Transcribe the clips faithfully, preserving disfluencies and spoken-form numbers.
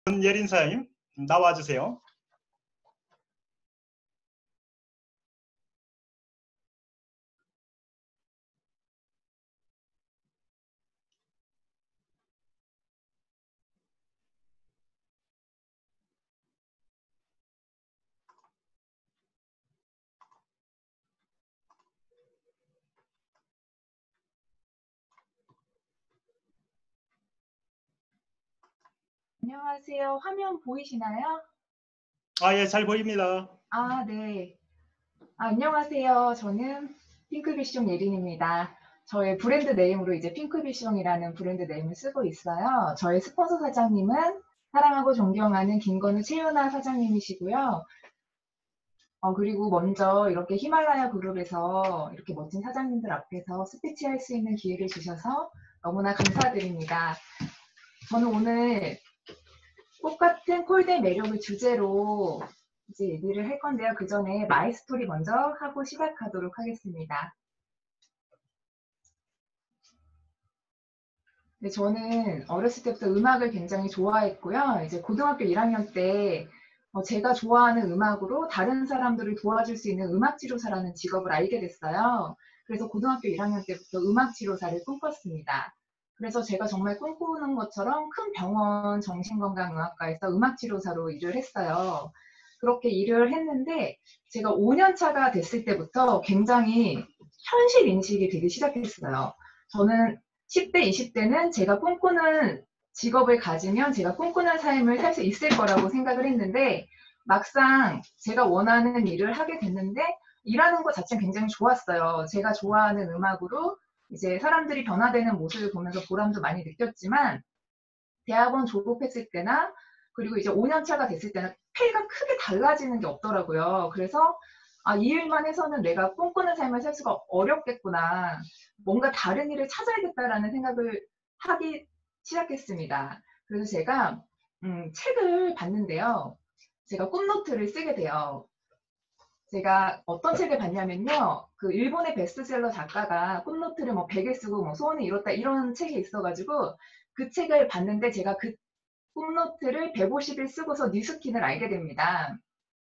예린 사장님 나와주세요. 안녕하세요. 화면 보이시나요? 아, 예, 잘 보입니다. 아, 네. 아, 안녕하세요. 저는 핑크비숑 예린입니다. 저의 브랜드 네임으로 이제 핑크비숑이라는 브랜드 네임을 쓰고 있어요. 저의 스폰서 사장님은 사랑하고 존경하는 김건우 최윤아 사장님이시고요. 어, 그리고 먼저 이렇게 히말라야 그룹에서 이렇게 멋진 사장님들 앞에서 스피치 할 수 있는 기회를 주셔서 너무나 감사드립니다. 저는 오늘 꽃같은 콜드의 매력을 주제로 이제 얘기를 할 건데요. 그 전에 마이 스토리 먼저 하고 시작하도록 하겠습니다. 네, 저는 어렸을 때부터 음악을 굉장히 좋아했고요. 이제 고등학교 일 학년 때 어, 제가 좋아하는 음악으로 다른 사람들을 도와줄 수 있는 음악치료사라는 직업을 알게 됐어요. 그래서 고등학교 일 학년 때부터 음악치료사를 꿈꿨습니다. 그래서 제가 정말 꿈꾸는 것처럼 큰 병원 정신건강의학과에서 음악치료사로 일을 했어요. 그렇게 일을 했는데 제가 오 년 차가 됐을 때부터 굉장히 현실 인식이 되기 시작했어요. 저는 십 대, 이십 대는 제가 꿈꾸는 직업을 가지면 제가 꿈꾸는 삶을 살 수 있을 거라고 생각을 했는데 막상 제가 원하는 일을 하게 됐는데 일하는 것 자체는 굉장히 좋았어요. 제가 좋아하는 음악으로 이제 사람들이 변화되는 모습을 보면서 보람도 많이 느꼈지만 대학원 졸업했을 때나 그리고 이제 오 년 차가 됐을 때는 페이가 크게 달라지는 게 없더라고요. 그래서 아, 이 일만 해서는 내가 꿈꾸는 삶을 살 수가 어렵겠구나. 뭔가 다른 일을 찾아야겠다라는 생각을 하기 시작했습니다. 그래서 제가 음, 책을 봤는데요. 제가 꿈노트를 쓰게 돼요. 제가 어떤 책을 봤냐면요. 그 일본의 베스트셀러 작가가 꿈노트를 뭐 백 일 쓰고 뭐 소원을 이뤘다 이런 책이 있어가지고 그 책을 봤는데 제가 그 꿈노트를 백오십 일 쓰고서 뉴스킨을 알게 됩니다.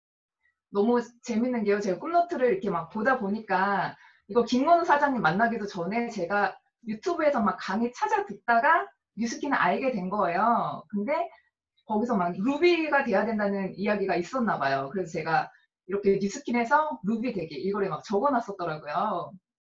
너무 재밌는 게요. 제가 꿈노트를 이렇게 막 보다 보니까 이거 김건우 사장님 만나기도 전에 제가 유튜브에서 막 강의 찾아 듣다가 뉴스킨을 알게 된 거예요. 근데 거기서 막 루비가 돼야 된다는 이야기가 있었나 봐요. 그래서 제가 이렇게 뉴스킨에서 루비 되기 이거를 막 적어놨었더라고요.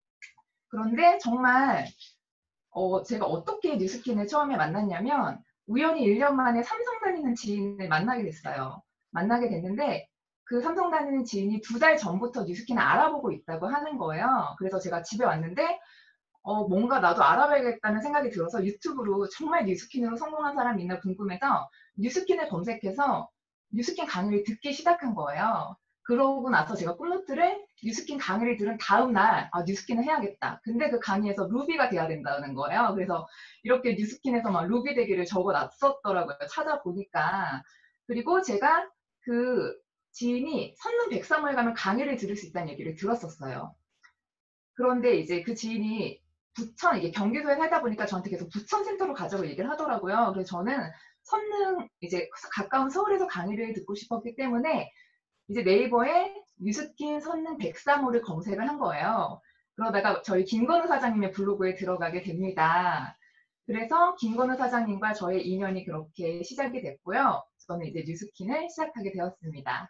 그런데 정말 어, 제가 어떻게 뉴스킨을 처음에 만났냐면 우연히 일 년 만에 삼성 다니는 지인을 만나게 됐어요. 만나게 됐는데 그 삼성 다니는 지인이 두 달 전부터 뉴스킨을 알아보고 있다고 하는 거예요. 그래서 제가 집에 왔는데 어, 뭔가 나도 알아봐야겠다는 생각이 들어서 유튜브로 정말 뉴스킨으로 성공한 사람이 있나 궁금해서 뉴스킨을 검색해서 뉴스킨 강의를 듣기 시작한 거예요. 그러고 나서 제가 꿈노트를 뉴스킨 강의를 들은 다음 날 아, 뉴스킨을 해야겠다. 근데 그 강의에서 루비가 돼야 된다는 거예요. 그래서 이렇게 뉴스킨에서 막 루비 되기를 적어놨었더라고요. 찾아보니까. 그리고 제가 그 지인이 선릉 백사무에 가면 강의를 들을 수 있다는 얘기를 들었었어요. 그런데 이제 그 지인이 부천, 이게 경기도에 살다 보니까 저한테 계속 부천센터로 가자고 얘기를 하더라고요. 그래서 저는 선릉, 이제 가까운 서울에서 강의를 듣고 싶었기 때문에 이제 네이버에 뉴스킨 선릉 백사모를 검색을 한 거예요. 그러다가 저희 김건우 사장님의 블로그에 들어가게 됩니다. 그래서 김건우 사장님과 저의 인연이 그렇게 시작이 됐고요. 저는 이제 뉴스킨을 시작하게 되었습니다.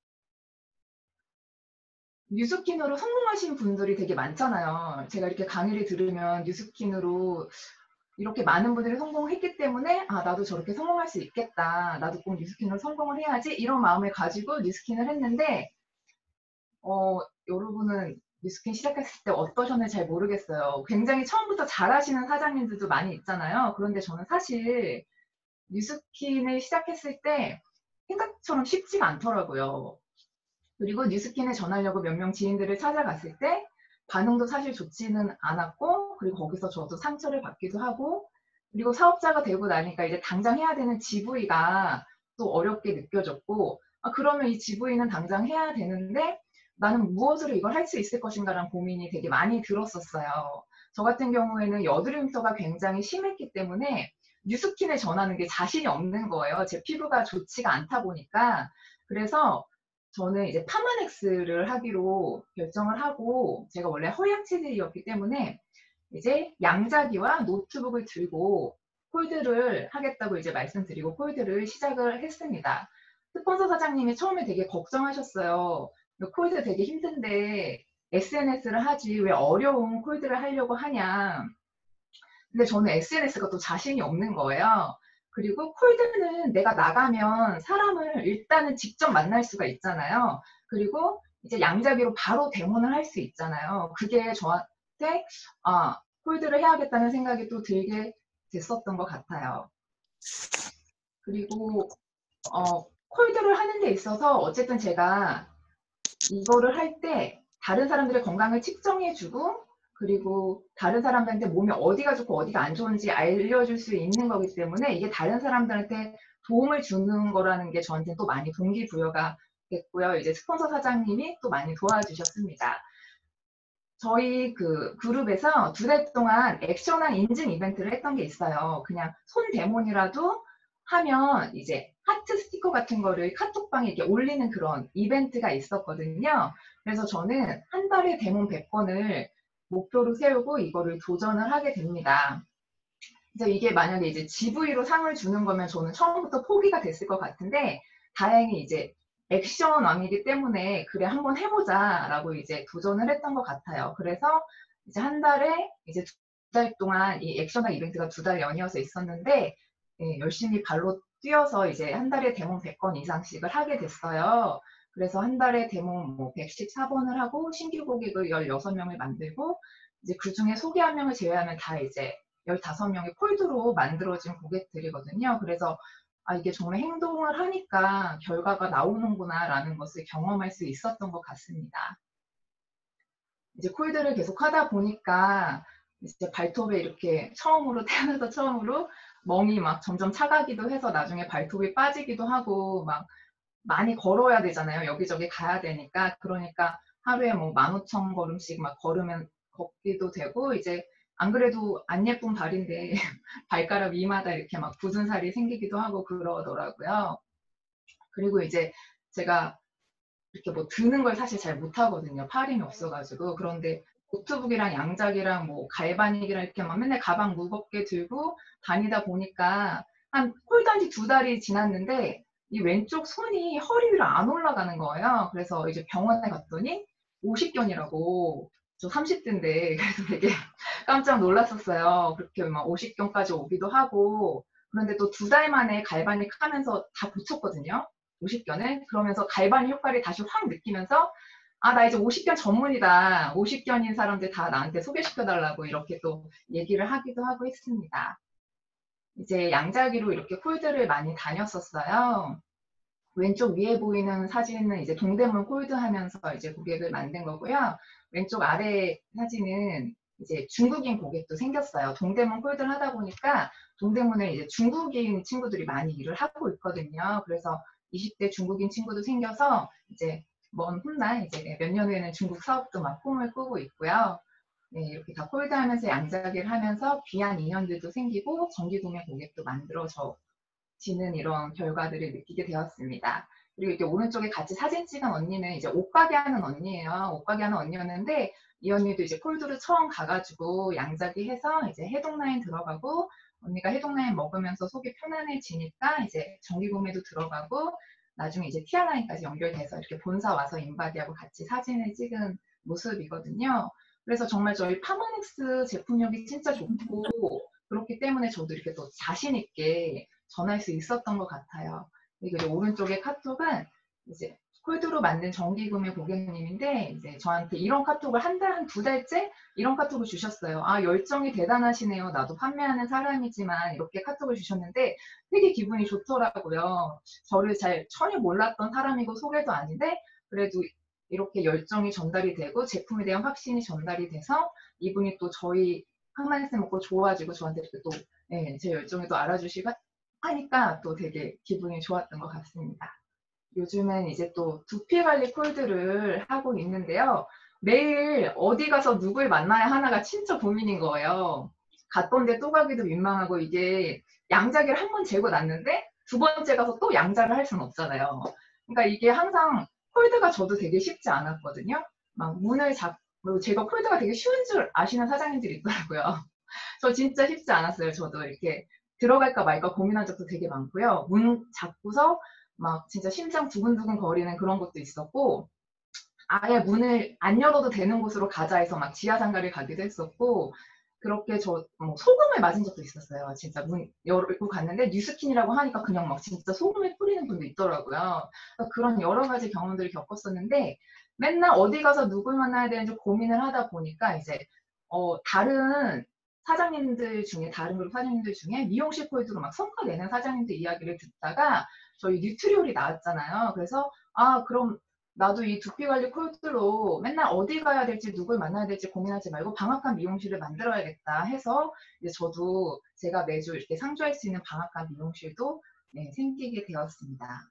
뉴스킨으로 성공하신 분들이 되게 많잖아요. 제가 이렇게 강의를 들으면 뉴스킨으로 이렇게 많은 분들이 성공했기 때문에 아 나도 저렇게 성공할 수 있겠다. 나도 꼭 뉴스킨으로 성공을 해야지. 이런 마음을 가지고 뉴스킨을 했는데 어, 여러분은 뉴스킨 시작했을 때 어떠셨는지 잘 모르겠어요. 굉장히 처음부터 잘하시는 사장님들도 많이 있잖아요. 그런데 저는 사실 뉴스킨을 시작했을 때 생각처럼 쉽지가 않더라고요. 그리고 뉴스킨에 전하려고 몇 명 지인들을 찾아갔을 때 반응도 사실 좋지는 않았고 그리고 거기서 저도 상처를 받기도 하고 그리고 사업자가 되고 나니까 이제 당장 해야 되는 지브이가 또 어렵게 느껴졌고 아, 그러면 이 지브이는 당장 해야 되는데 나는 무엇으로 이걸 할 수 있을 것인가라는 고민이 되게 많이 들었었어요. 저 같은 경우에는 여드름 흉터가 굉장히 심했기 때문에 뉴스킨을 전하는 게 자신이 없는 거예요. 제 피부가 좋지가 않다 보니까. 그래서 저는 이제 파마넥스를 하기로 결정을 하고, 제가 원래 허약 체질이었기 때문에 이제 양자기와 노트북을 들고 콜드를 하겠다고 이제 말씀드리고 콜드를 시작을 했습니다. 스폰서 사장님이 처음에 되게 걱정하셨어요. 콜드 되게 힘든데 에스엔에스를 하지 왜 어려운 콜드를 하려고 하냐. 근데 저는 에스엔에스가 또 자신이 없는 거예요. 그리고 콜드는 내가 나가면 사람을 일단은 직접 만날 수가 있잖아요. 그리고 이제 양자기로 바로 데모를 할 수 있잖아요. 그게 저한테 아, 콜드를 해야겠다는 생각이 또 들게 됐었던 것 같아요. 그리고 어, 콜드를 하는 데 있어서 어쨌든 제가 이거를 할 때 다른 사람들의 건강을 측정해주고, 그리고 다른 사람들한테 몸이 어디가 좋고 어디가 안 좋은지 알려줄 수 있는 거기 때문에 이게 다른 사람들한테 도움을 주는 거라는 게 저한테 또 많이 동기부여가 됐고요. 이제 스폰서 사장님이 또 많이 도와주셨습니다. 저희 그 그룹에서 두 달 동안 액션한 인증 이벤트를 했던 게 있어요. 그냥 손 데모니라도 하면 이제 하트 스티커 같은 거를 카톡방에 이렇게 올리는 그런 이벤트가 있었거든요. 그래서 저는 한 달에 데모 백 번을 목표로 세우고 이거를 도전을 하게 됩니다. 이제 이게 만약에 이제 지브이로 상을 주는 거면 저는 처음부터 포기가 됐을 것 같은데, 다행히 이제 액션 왕이기 때문에 그래 한번 해보자 라고 이제 도전을 했던 것 같아요. 그래서 이제 한 달에 이제 두 달 동안 이 액션왕 이벤트가 두 달 연이어서 있었는데, 예, 열심히 발로 뛰어서 이제 한 달에 데모 백 건 이상씩을 하게 됐어요. 그래서 한 달에 데모 뭐 백십사 번을 하고 신규 고객을 열여섯 명을 만들고, 이제 그 중에 소개 한 명을 제외하면 다 이제 열다섯 명의 콜드로 만들어진 고객들이거든요. 그래서 아, 이게 정말 행동을 하니까 결과가 나오는구나 라는 것을 경험할 수 있었던 것 같습니다. 이제 콜드를 계속 하다 보니까 이제 발톱에 이렇게 처음으로 태어나서 처음으로 멍이 막 점점 차가기도 해서 나중에 발톱이 빠지기도 하고 막 많이 걸어야 되잖아요. 여기저기 가야 되니까. 그러니까 하루에 뭐 만 오천 걸음씩 막 걸으면 걷기도 되고, 이제 안 그래도 안 예쁜 발인데 발가락 위마다 이렇게 막 굳은 살이 생기기도 하고 그러더라고요. 그리고 이제 제가 이렇게 뭐 드는 걸 사실 잘 못하거든요. 팔 힘이 없어가지고. 그런데 노트북이랑 양작이랑 뭐 갈바닉이랑 이렇게 막 맨날 가방 무겁게 들고 다니다 보니까 한 콜드한 지 두 달이 지났는데 이 왼쪽 손이 허리 위로 안 올라가는 거예요. 그래서 이제 병원에 갔더니 오십견이라고, 저 삼십 대인데 그래서 되게 깜짝 놀랐었어요. 그렇게 막 오십견까지 오기도 하고. 그런데 또 두 달 만에 갈바닉 하면서 다 고쳤거든요. 오십견을. 그러면서 갈바닉 효과를 다시 확 느끼면서 아, 나 이제 오십견 전문이다. 오십견인 사람들 다 나한테 소개시켜달라고 이렇게 또 얘기를 하기도 하고 했습니다. 이제 양자기로 이렇게 콜드를 많이 다녔었어요. 왼쪽 위에 보이는 사진은 이제 동대문 콜드 하면서 이제 고객을 만든 거고요. 왼쪽 아래 사진은 이제 중국인 고객도 생겼어요. 동대문 콜드를 하다 보니까 동대문에 이제 중국인 친구들이 많이 일을 하고 있거든요. 그래서 이십 대 중국인 친구도 생겨서 이제 먼 훗날 이제 몇 년 후에는 중국 사업도 막 꿈을 꾸고 있고요. 네, 이렇게 다 콜드 하면서 양자기를 하면서 귀한 인연들도 생기고 정기 구매 고객도 만들어지는 이런 결과들을 느끼게 되었습니다. 그리고 이렇게 오른쪽에 같이 사진 찍은 언니는 이제 옷가게 하는 언니예요. 옷가게 하는 언니였는데 이 언니도 이제 콜드를 처음 가가지고 양자기 해서 이제 해독라인 들어가고, 언니가 해독라인 먹으면서 속이 편안해지니까 이제 정기 구매도 들어가고, 나중에 이제 티아라인까지 연결돼서 이렇게 본사 와서 인바디하고 같이 사진을 찍은 모습이거든요. 그래서 정말 저희 파마닉스 제품력이 진짜 좋고, 그렇기 때문에 저도 이렇게 또 자신 있게 전할 수 있었던 것 같아요. 그리고 이제 오른쪽에 카톡은 이제 콜드로 만든 정기구매 고객님인데, 이제 저한테 이런 카톡을 한 달, 한 두 달째 이런 카톡을 주셨어요. 아, 열정이 대단하시네요. 나도 판매하는 사람이지만 이렇게 카톡을 주셨는데 되게 기분이 좋더라고요. 저를 잘 전혀 몰랐던 사람이고 소개도 아닌데 그래도 이렇게 열정이 전달이 되고 제품에 대한 확신이 전달이 돼서 이분이 또 저희 항만쌤 먹고 좋아지고 저한테 이렇게 또 네, 제 열정을 또 알아주시고 하니까 또 되게 기분이 좋았던 것 같습니다. 요즘엔 이제 또 두피 관리 콜드를 하고 있는데요. 매일 어디 가서 누굴 만나야 하나가 진짜 고민인 거예요. 갔던데 또 가기도 민망하고 이게 양자기를 한 번 재고 놨는데 두 번째 가서 또 양자를 할 수는 없잖아요. 그러니까 이게 항상 콜드가 저도 되게 쉽지 않았거든요. 막 문을 잡, 뭐 제가 콜드가 되게 쉬운 줄 아시는 사장님들이 있더라고요. 저 진짜 쉽지 않았어요. 저도 이렇게 들어갈까 말까 고민한 적도 되게 많고요. 문 잡고서 막 진짜 심장 두근두근 거리는 그런 것도 있었고, 아예 문을 안 열어도 되는 곳으로 가자 해서 막 지하상가를 가기도 했었고, 그렇게 저 뭐 소금을 맞은 적도 있었어요. 진짜 문 열고 갔는데 뉴스킨이라고 하니까 그냥 막 진짜 소금을 뿌리는 분도 있더라고요. 그러니까 그런 여러 가지 경험들을 겪었었는데 맨날 어디 가서 누굴 만나야 되는지 고민을 하다 보니까 이제 어 다른 사장님들 중에 다른 그룹 사장님들 중에 미용실 콜드로 막 성과 내는 사장님들 이야기를 듣다가 저희 뉴트리올이 나왔잖아요. 그래서 아 그럼 나도 이 두피 관리 콜드로 맨날 어디 가야 될지 누굴 만나야 될지 고민하지 말고 방앗간 미용실을 만들어야겠다 해서 이제 저도 제가 매주 이렇게 상주할 수 있는 방앗간 미용실도 네, 생기게 되었습니다.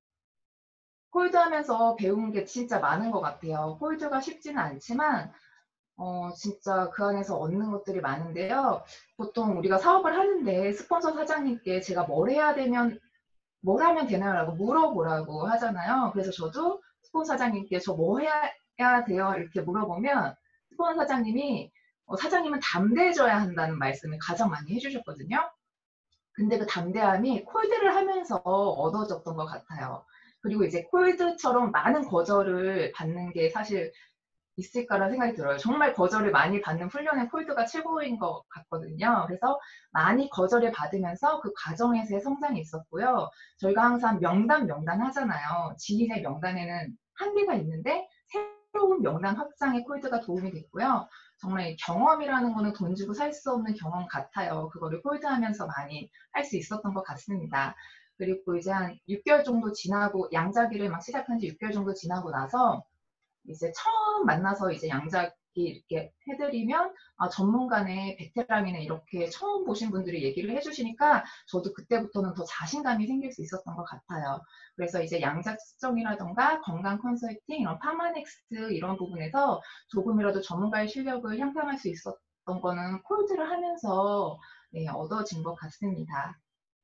콜드 하면서 배운 게 진짜 많은 것 같아요. 콜드가 쉽지는 않지만 어, 진짜 그 안에서 얻는 것들이 많은데요. 보통 우리가 사업을 하는데 스폰서 사장님께 제가 뭘 해야 되면 뭘 하면 되나요? 라고 물어보라고 하잖아요. 그래서 저도 스폰 사장님께 저 뭐 해야 돼요? 이렇게 물어보면 스폰 사장님이 어, 사장님은 담대해져야 한다는 말씀을 가장 많이 해주셨거든요. 근데 그 담대함이 콜드를 하면서 얻어졌던 것 같아요. 그리고 이제 콜드처럼 많은 거절을 받는 게 사실 있을까라는 생각이 들어요. 정말 거절을 많이 받는 훈련의 콜드가 최고인 것 같거든요. 그래서 많이 거절을 받으면서 그 과정에서의 성장이 있었고요. 저희가 항상 명단 명단 하잖아요. 지인의 명단에는 한계가 있는데 새로운 명단 확장에 콜드가 도움이 됐고요. 정말 경험이라는 거는 돈 주고 살 수 없는 경험 같아요. 그거를 콜드하면서 많이 할 수 있었던 것 같습니다. 그리고 이제 한 육 개월 정도 지나고 양자기를 막 시작한 지 육 개월 정도 지나고 나서 이제 처음 만나서 이제 양자기 이렇게 해드리면 아, 전문가네, 베테랑이네 이렇게 처음 보신 분들이 얘기를 해주시니까 저도 그때부터는 더 자신감이 생길 수 있었던 것 같아요. 그래서 이제 양자 측정이라던가 건강 컨설팅, 이런 파마넥스 이런 부분에서 조금이라도 전문가의 실력을 향상할 수 있었던 거는 콜드를 하면서 네, 얻어진 것 같습니다.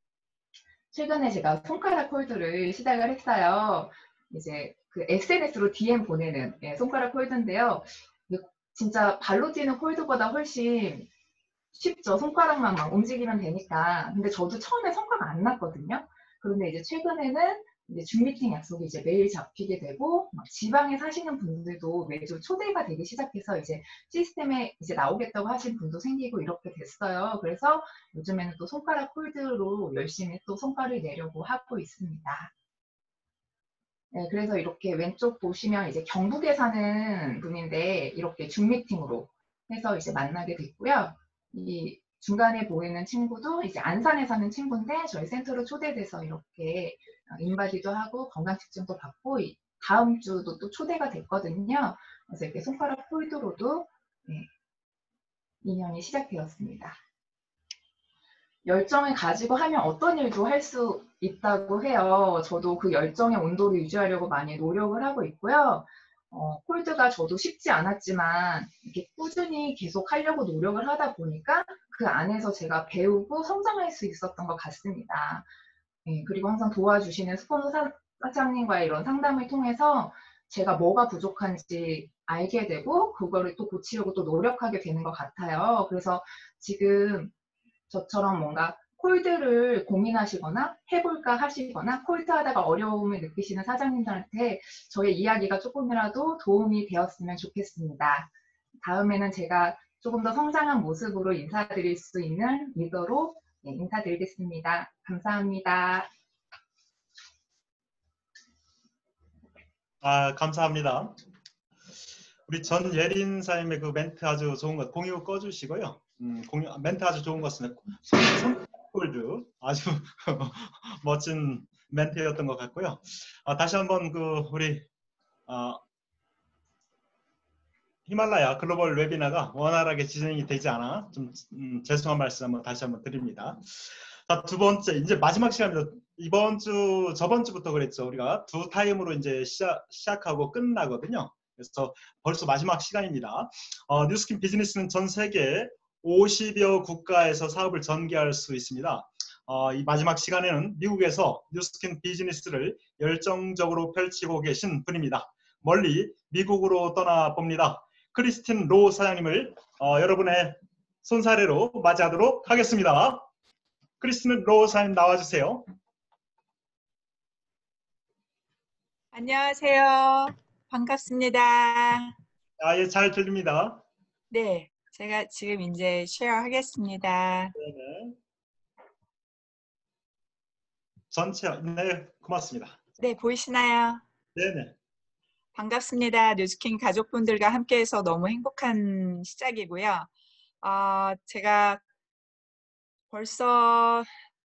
최근에 제가 손가락 콜드를 시작을 했어요. 이제 그 에스엔에스로 디엠 보내는 예, 손가락 콜드인데요. 진짜 발로 뛰는 콜드보다 훨씬 쉽죠. 손가락만 막 움직이면 되니까. 근데 저도 처음에 성과가 안 났거든요. 그런데 이제 최근에는 이제 줌 미팅 약속이 이제 매일 잡히게 되고, 막 지방에 사시는 분들도 매주 초대가 되기 시작해서 이제 시스템에 이제 나오겠다고 하신 분도 생기고 이렇게 됐어요. 그래서 요즘에는 또 손가락 콜드로 열심히 또 성과를 내려고 하고 있습니다. 네, 그래서 이렇게 왼쪽 보시면 이제 경북에 사는 분인데 이렇게 줌 미팅으로 해서 이제 만나게 됐고요. 이 중간에 보이는 친구도 이제 안산에 사는 친구인데 저희 센터로 초대돼서 이렇게 인바디도 하고 건강 측정도 받고 다음 주도 또 초대가 됐거든요. 그래서 이렇게 손가락 폴드로도 네, 인연이 시작되었습니다. 열정을 가지고 하면 어떤 일도 할 수 있다고 해요. 저도 그 열정의 온도를 유지하려고 많이 노력을 하고 있고요. 어, 콜드가 저도 쉽지 않았지만 이렇게 꾸준히 계속 하려고 노력을 하다 보니까 그 안에서 제가 배우고 성장할 수 있었던 것 같습니다. 네, 그리고 항상 도와주시는 스폰서 사장님과의 이런 상담을 통해서 제가 뭐가 부족한지 알게 되고 그거를 또 고치려고 또 노력하게 되는 것 같아요. 그래서 지금 저처럼 뭔가 콜드를 고민하시거나 해볼까 하시거나 콜드 하다가 어려움을 느끼시는 사장님들한테 저의 이야기가 조금이라도 도움이 되었으면 좋겠습니다. 다음에는 제가 조금 더 성장한 모습으로 인사드릴 수 있는 리더로 네, 인사드리겠습니다. 감사합니다. 아, 감사합니다. 우리 전예린사님의 그 멘트 아주 좋은 것, 공유 꺼주시고요. 음, 공유, 멘트 아주 좋은 것은 손골드 아주 멋진 멘트였던 것 같고요. 아, 다시 한번 그 우리 어, 히말라야 글로벌 웨비나가 원활하게 진행이 되지 않아 좀 음, 죄송한 말씀 한번 다시 한번 드립니다. 자, 두 번째 이제 마지막 시간입니다. 이번 주 저번 주부터 그랬죠. 우리가 두 타임으로 이제 시작, 시작하고 끝나거든요. 그래서 벌써 마지막 시간입니다. 어, 뉴스킨 비즈니스는 전 세계 오십여 국가에서 사업을 전개할 수 있습니다. 어, 이 마지막 시간에는 미국에서 뉴스킨 비즈니스를 열정적으로 펼치고 계신 분입니다. 멀리 미국으로 떠나봅니다. 크리스틴 로 사장님을 어, 여러분의 손사래로 맞이하도록 하겠습니다. 크리스틴 로 사장님 나와주세요. 안녕하세요. 반갑습니다. 아, 예, 잘 들립니다. 네, 제가 지금 이제 쉐어하겠습니다. 네네. 전체, 네, 고맙습니다. 네, 보이시나요? 네네. 반갑습니다. 뉴스킨 가족분들과 함께해서 너무 행복한 시작이고요. 어, 제가 벌써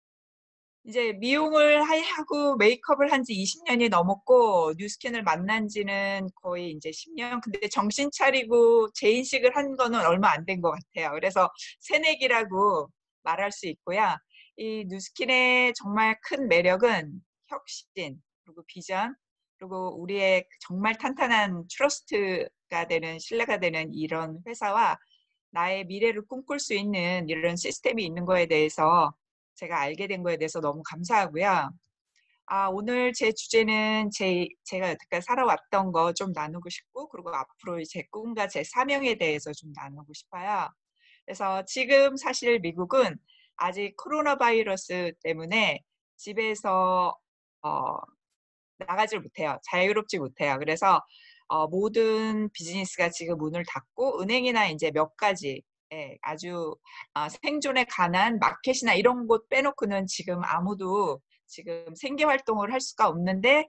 이제 미용을 하고 메이크업을 한 지 이십 년이 넘었고 뉴스킨을 만난 지는 거의 이제 십 년. 근데 정신 차리고 재인식을 한 거는 얼마 안 된 것 같아요. 그래서 새내기라고 말할 수 있고요. 이 뉴스킨의 정말 큰 매력은 혁신, 그리고 비전, 그리고 우리의 정말 탄탄한 트러스트가 되는, 신뢰가 되는 이런 회사와 나의 미래를 꿈꿀 수 있는 이런 시스템이 있는 거에 대해서 제가 알게 된 거에 대해서 너무 감사하고요. 아, 오늘 제 주제는 제, 제가 여태까지 살아왔던 거 좀 나누고 싶고, 그리고 앞으로 제 꿈과 제 사명에 대해서 좀 나누고 싶어요. 그래서 지금 사실 미국은 아직 코로나 바이러스 때문에 집에서 어, 나가질 못해요. 자유롭지 못해요. 그래서 어, 모든 비즈니스가 지금 문을 닫고 은행이나 이제 몇 가지 예, 아주 어, 생존에 관한 마켓이나 이런 곳 빼놓고는 지금 아무도 지금 생계 활동을 할 수가 없는데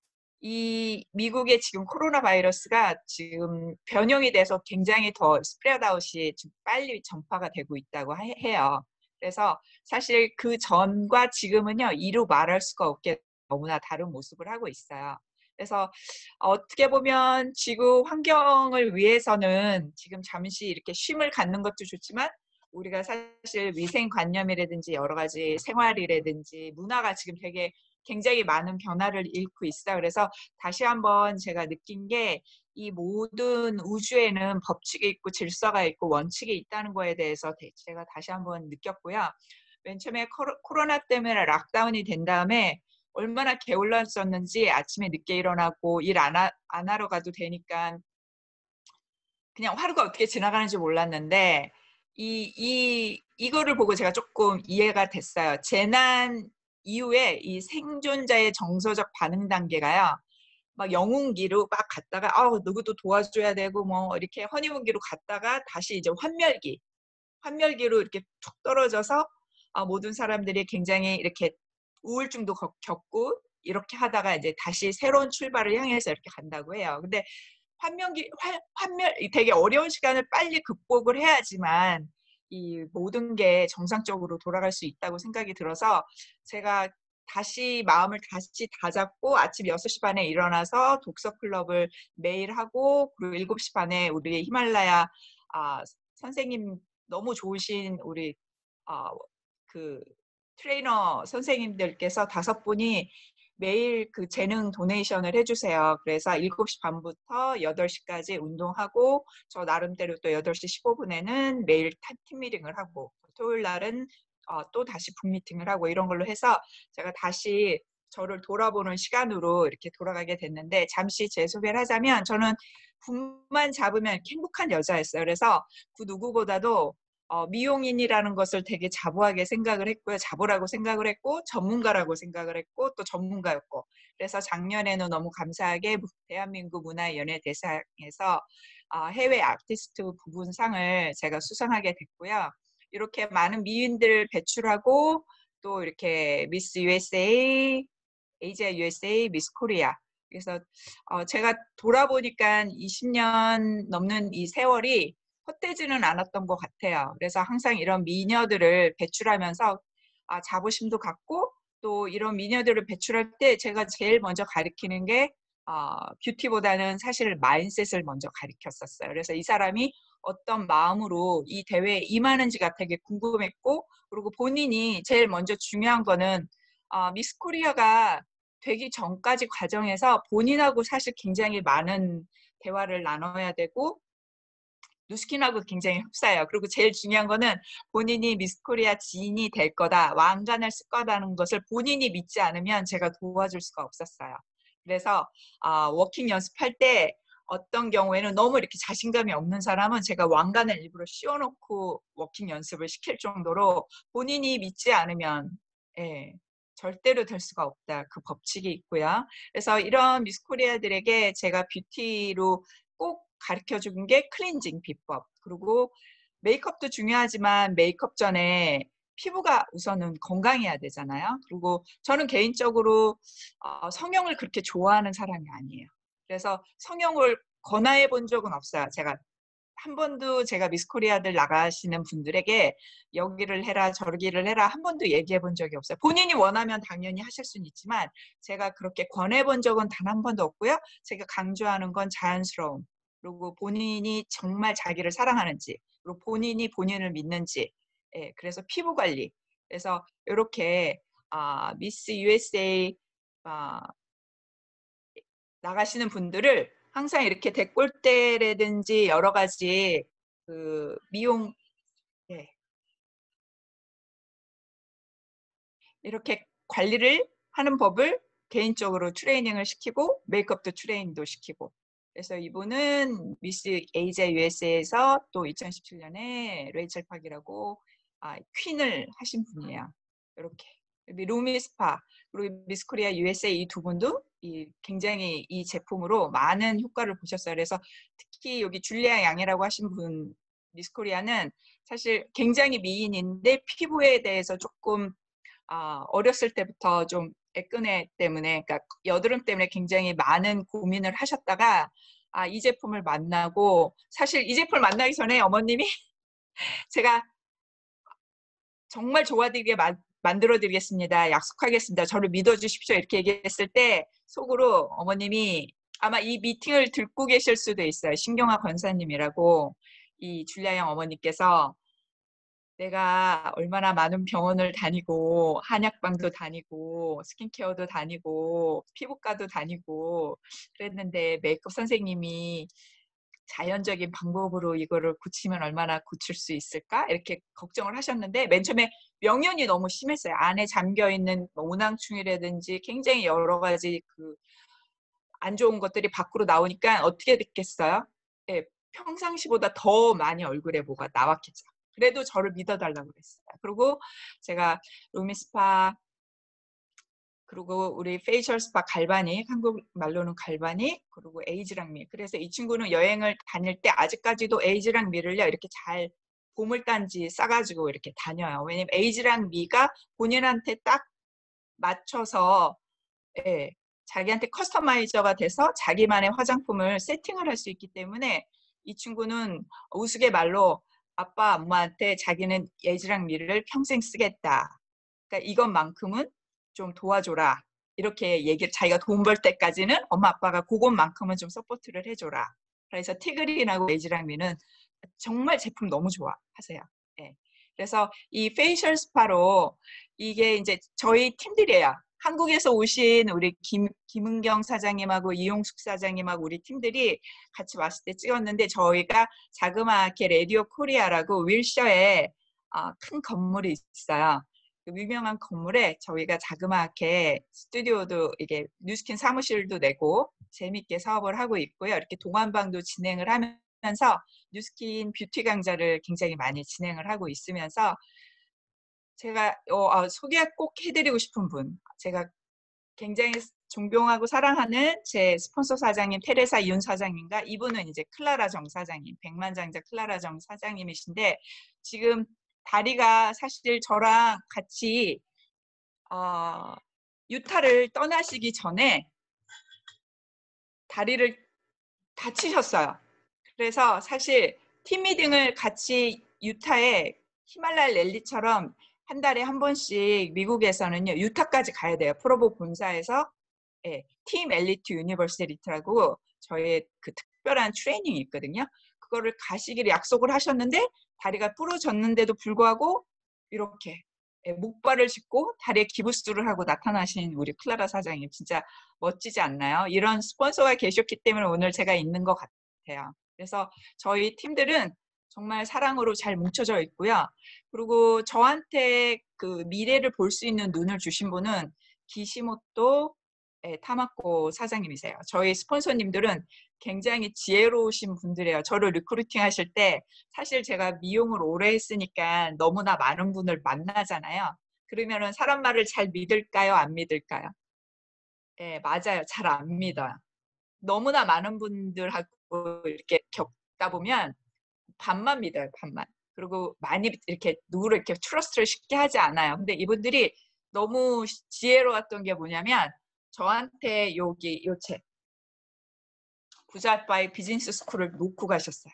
이 미국의 지금 코로나 바이러스가 지금 변형이 돼서 굉장히 더 스프레드 아웃이 좀 빨리 전파가 되고 있다고 해, 해요. 그래서 사실 그 전과 지금은요, 이루 말할 수가 없게 너무나 다른 모습을 하고 있어요. 그래서 어떻게 보면 지구 환경을 위해서는 지금 잠시 이렇게 쉼을 갖는 것도 좋지만 우리가 사실 위생관념이라든지 여러 가지 생활이라든지 문화가 지금 되게 굉장히 많은 변화를 잃고 있어요. 그래서 다시 한번 제가 느낀 게 이 모든 우주에는 법칙이 있고 질서가 있고 원칙이 있다는 거에 대해서 제가 다시 한번 느꼈고요. 맨 처음에 코로나 때문에 락다운이 된 다음에 얼마나 게을렀었는지 아침에 늦게 일어나고 일 안 안 하러 가도 되니까 그냥 하루가 어떻게 지나가는지 몰랐는데 이, 이, 이거를 보고 제가 조금 이해가 됐어요. 재난 이후에 이 생존자의 정서적 반응 단계가요. 막 영웅기로 막 갔다가 아 누구도 도와줘야 되고 뭐 이렇게 허니문기로 갔다가 다시 이제 환멸기, 환멸기로 이렇게 툭 떨어져서 아, 모든 사람들이 굉장히 이렇게 우울증도 겪고 이렇게 하다가 이제 다시 새로운 출발을 향해서 이렇게 간다고 해요. 근데 환멸기, 환, 환멸, 되게 어려운 시간을 빨리 극복을 해야지만 이 모든 게 정상적으로 돌아갈 수 있다고 생각이 들어서 제가 다시 마음을 다시 다잡고 아침 여섯 시 반에 일어나서 독서 클럽을 매일 하고 그리고 일곱 시 반에 우리 히말라야 아, 선생님 너무 좋으신 우리 아, 그 트레이너 선생님들께서 다섯 분이 매일 그 재능 도네이션을 해주세요. 그래서 일곱 시 반부터 여덟 시까지 운동하고 저 나름대로 또 여덟 시 십오 분에는 매일 팀 미팅을 하고 토요일 날은 어, 또 다시 북미팅을 하고 이런 걸로 해서 제가 다시 저를 돌아보는 시간으로 이렇게 돌아가게 됐는데 잠시 제 소개를 하자면 저는 붓만 잡으면 행복한 여자였어요. 그래서 그 누구보다도 어, 미용인이라는 것을 되게 자부하게 생각을 했고요. 자부라고 생각을 했고 전문가라고 생각을 했고 또 전문가였고 그래서 작년에는 너무 감사하게 대한민국 문화연예대상에서 어, 해외 아티스트 부분상을 제가 수상하게 됐고요. 이렇게 많은 미인들 배출하고 또 이렇게 미스 유에스에이, 에이지아 유에스에이, 미스 코리아 그래서 어, 제가 돌아보니까 이십 년 넘는 이 세월이 헛되지는 않았던 것 같아요. 그래서 항상 이런 미녀들을 배출하면서 아, 자부심도 갖고 또 이런 미녀들을 배출할 때 제가 제일 먼저 가리키는 게 어, 뷰티보다는 사실 마인셋을 먼저 가리켰었어요. 그래서 이 사람이 어떤 마음으로 이 대회에 임하는지가 되게 궁금했고 그리고 본인이 제일 먼저 중요한 거는 어, 미스 코리아가 되기 전까지 과정에서 본인하고 사실 굉장히 많은 대화를 나눠야 되고 누스킨하고 굉장히 흡사해요. 그리고 제일 중요한 거는 본인이 미스 코리아 지인이 될 거다, 왕관을 쓸 거다는 것을 본인이 믿지 않으면 제가 도와줄 수가 없었어요. 그래서 아, 워킹 연습할 때 어떤 경우에는 너무 이렇게 자신감이 없는 사람은 제가 왕관을 일부러 씌워놓고 워킹 연습을 시킬 정도로 본인이 믿지 않으면 예, 절대로 될 수가 없다. 그 법칙이 있고요. 그래서 이런 미스 코리아들에게 제가 뷰티로 꼭 가르쳐 준 게 클렌징 비법. 그리고 메이크업도 중요하지만 메이크업 전에 피부가 우선은 건강해야 되잖아요. 그리고 저는 개인적으로 어, 성형을 그렇게 좋아하는 사람이 아니에요. 그래서 성형을 권하해 본 적은 없어요. 제가 한 번도 제가 미스 코리아들 나가시는 분들에게 여기를 해라 저기를 해라 한 번도 얘기해 본 적이 없어요. 본인이 원하면 당연히 하실 수는 있지만 제가 그렇게 권해 본 적은 단 한 번도 없고요. 제가 강조하는 건 자연스러움. 그리고 본인이 정말 자기를 사랑하는지, 그리고 본인이 본인을 믿는지, 예, 그래서 피부 관리. 그래서 이렇게 아, 미스 유에스에이 아, 나가시는 분들을 항상 이렇게 데콜테라든지 여러 가지 그 미용, 예, 이렇게 관리를 하는 법을 개인적으로 트레이닝을 시키고 메이크업도 트레이닝도 시키고. 그래서 이분은 미스 에이지아 유에스에이에서 또 이천십칠 년에 레이첼 팍이라고 아, 퀸을 하신 분이에요. 이렇게 루미스파 그리고 미스 코리아 유에스에이 이 두 분도 이 굉장히 이 제품으로 많은 효과를 보셨어요. 그래서 특히 여기 줄리아 양이라고 하신 분 미스 코리아는 사실 굉장히 미인인데 피부에 대해서 조금 아, 어렸을 때부터 좀 액né 때문에, 그러니까 여드름 때문에 굉장히 많은 고민을 하셨다가 아, 이 제품을 만나고 사실 이 제품을 만나기 전에 어머님이 제가 정말 좋아드리게 마, 만들어드리겠습니다. 약속하겠습니다. 저를 믿어주십시오. 이렇게 얘기했을 때 속으로 어머님이 아마 이 미팅을 듣고 계실 수도 있어요. 신경화 권사님이라고 이 줄리아 양 어머니께서 내가 얼마나 많은 병원을 다니고 한약방도 다니고 스킨케어도 다니고 피부과도 다니고 그랬는데 메이크업 선생님이 자연적인 방법으로 이거를 고치면 얼마나 고칠 수 있을까? 이렇게 걱정을 하셨는데 맨 처음에 명연이 너무 심했어요. 안에 잠겨있는 오낭충이라든지 굉장히 여러 가지 그 안 좋은 것들이 밖으로 나오니까 어떻게 됐겠어요? 네, 평상시보다 더 많이 얼굴에 뭐가 나왔겠죠. 그래도 저를 믿어달라고 그랬어요. 그리고 제가 루미스파 그리고 우리 페이셜 스파 갈바닉, 한국 말로는 갈바닉, 그리고 에이지랑 미. 그래서 이 친구는 여행을 다닐 때 아직까지도 에이지랑 미를요 이렇게 잘 보물단지 싸가지고 이렇게 다녀요. 왜냐면 에이지랑 미가 본인한테 딱 맞춰서 예, 자기한테 커스터마이저가 돼서 자기만의 화장품을 세팅을 할 수 있기 때문에 이 친구는 우스갯말로 아빠, 엄마한테 자기는 에이지랑 미를 평생 쓰겠다. 그러니까 이것만큼은 좀 도와줘라. 이렇게 얘기를 자기가 돈 벌 때까지는 엄마 아빠가 그것만큼은 좀 서포트를 해줘라. 그래서 티그린하고 에이지랑 미는 정말 제품 너무 좋아하세요. 네. 그래서 이 페이셜 스파로 이게 이제 저희 팀들이에요. 한국에서 오신 우리 김, 김은경 사장님하고 이용숙 사장님하고 우리 팀들이 같이 왔을 때 찍었는데 저희가 자그마하게 라디오 코리아라고 윌셔에 어, 큰 건물이 있어요. 그 유명한 건물에 저희가 자그마하게 스튜디오도 이게 뉴스킨 사무실도 내고 재밌게 사업을 하고 있고요. 이렇게 동안방도 진행을 하면서 뉴스킨 뷰티 강좌를 굉장히 많이 진행을 하고 있으면서 제가 어, 어, 소개 꼭 해드리고 싶은 분, 제가 굉장히 존경하고 사랑하는 제 스폰서 사장님 테레사 윤 사장님과 이분은 이제 클라라 정 사장님, 백만장자 클라라 정 사장님이신데 지금 다리가 사실 저랑 같이 어, 유타를 떠나시기 전에 다리를 다치셨어요. 그래서 사실 팀 미팅을 같이 유타에 히말라야 랠리처럼 한 달에 한 번씩 미국에서는요 유타까지 가야 돼요. 프로보 본사에서 예, 팀 엘리트 유니버시티라고 저의 그 특별한 트레이닝이 있거든요. 그거를 가시기를 약속을 하셨는데 다리가 부러졌는데도 불구하고 이렇게 예, 목발을 짚고 다리에 기부스를 하고 나타나신 우리 클라라 사장님 진짜 멋지지 않나요? 이런 스폰서가 계셨기 때문에 오늘 제가 있는 것 같아요. 그래서 저희 팀들은 정말 사랑으로 잘 뭉쳐져 있고요. 그리고 저한테 그 미래를 볼 수 있는 눈을 주신 분은 기시모토 타마코 사장님이세요. 저희 스폰서님들은 굉장히 지혜로우신 분들이에요. 저를 리크루팅 하실 때 사실 제가 미용을 오래 했으니까 너무나 많은 분을 만나잖아요. 그러면은 사람 말을 잘 믿을까요? 안 믿을까요? 예, 맞아요. 잘 안 믿어요. 너무나 많은 분들하고 이렇게 겪다 보면 반만 믿어요, 반만. 그리고 많이 이렇게 누구를 이렇게 트러스트를 쉽게 하지 않아요. 근데 이분들이 너무 지혜로웠던 게 뭐냐면 저한테 여기 요 책 부자 아빠의 비즈니스 스쿨을 놓고 가셨어요.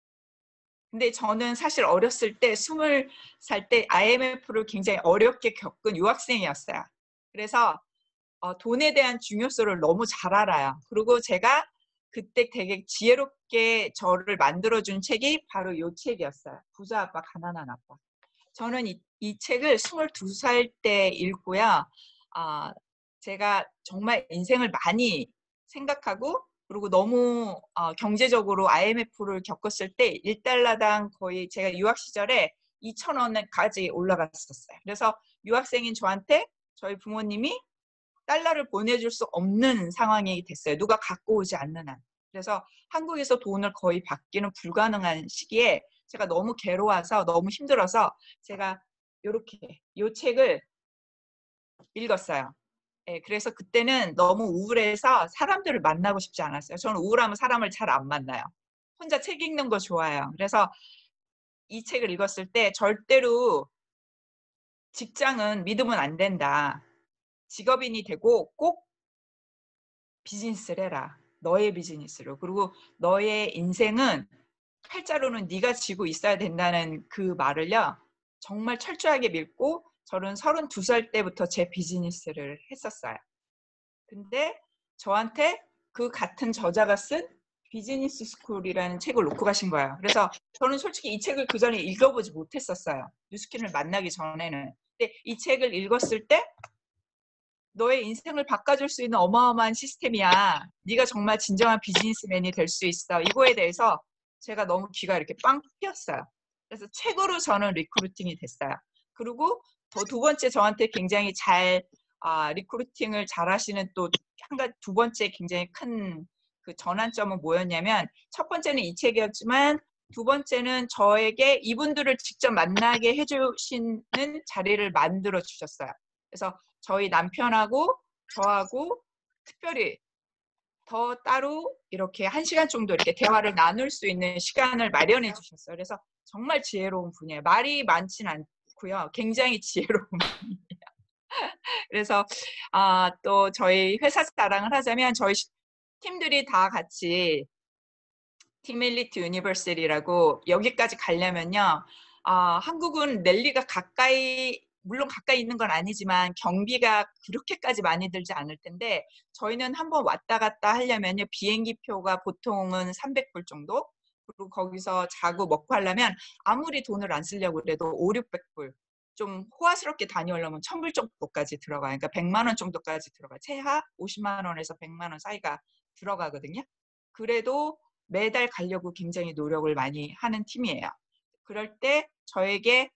근데 저는 사실 어렸을 때 스물 살 때 아이엠에프를 굉장히 어렵게 겪은 유학생이었어요. 그래서 어, 돈에 대한 중요성을 너무 잘 알아요. 그리고 제가 그때 되게 지혜롭게 저를 만들어준 책이 바로 이 책이었어요. 부자 아빠, 가난한 아빠. 저는 이, 이 책을 스물두 살 때 읽고요. 아, 제가 정말 인생을 많이 생각하고 그리고 너무 어, 경제적으로 아이엠에프를 겪었을 때 일 달러당 거의 제가 유학 시절에 이천 원까지 올라갔었어요. 그래서 유학생인 저한테 저희 부모님이 달러를 보내줄 수 없는 상황이 됐어요. 누가 갖고 오지 않는 한. 그래서 한국에서 돈을 거의 받기는 불가능한 시기에 제가 너무 괴로워서 너무 힘들어서 제가 이렇게 이 책을 읽었어요. 네, 그래서 그때는 너무 우울해서 사람들을 만나고 싶지 않았어요. 저는 우울하면 사람을 잘 안 만나요. 혼자 책 읽는 거 좋아해요. 그래서 이 책을 읽었을 때 절대로 직장은 믿으면 안 된다. 직업인이 되고 꼭 비즈니스를 해라. 너의 비즈니스로. 그리고 너의 인생은 팔자로는 네가 지고 있어야 된다는 그 말을요. 정말 철저하게 믿고 저는 서른두 살 때부터 제 비즈니스를 했었어요. 근데 저한테 그 같은 저자가 쓴 비즈니스 스쿨이라는 책을 놓고 가신 거예요. 그래서 저는 솔직히 이 책을 그 전에 읽어보지 못했었어요. 뉴스킨을 만나기 전에는. 근데 이 책을 읽었을 때 너의 인생을 바꿔줄 수 있는 어마어마한 시스템이야. 네가 정말 진정한 비즈니스맨이 될 수 있어. 이거에 대해서 제가 너무 귀가 이렇게 빵 뀌었어요. 그래서 책으로 저는 리크루팅이 됐어요. 그리고 더 두 번째 저한테 굉장히 잘 아, 리크루팅을 잘 하시는 또 한 가지 두 번째 굉장히 큰 그 전환점은 뭐였냐면 첫 번째는 이 책이었지만 두 번째는 저에게 이분들을 직접 만나게 해주시는 자리를 만들어 주셨어요. 그래서 저희 남편하고 저하고 특별히 더 따로 이렇게 한 시간 정도 이렇게 대화를 나눌 수 있는 시간을 마련해 주셨어요. 그래서 정말 지혜로운 분이에요. 말이 많진 않고요. 굉장히 지혜로운 분이에요. 그래서 아, 또 저희 회사 자랑을 하자면 저희 팀들이 다 같이 팀 엘리트 유니버시티라고 여기까지 가려면요. 아, 한국은 랠리가 가까이 물론 가까이 있는 건 아니지만 경비가 그렇게까지 많이 들지 않을 텐데 저희는 한번 왔다 갔다 하려면요. 비행기 표가 보통은 삼백 불 정도 그리고 거기서 자고 먹고 하려면 아무리 돈을 안 쓰려고 그래도 오륙백 불 좀 호화스럽게 다녀오려면 천 불 정도까지 들어가요. 그러니까 백만 원 정도까지 들어가요. 최하 오십만 원에서 백만 원 사이가 들어가거든요. 그래도 매달 가려고 굉장히 노력을 많이 하는 팀이에요. 그럴 때 저에게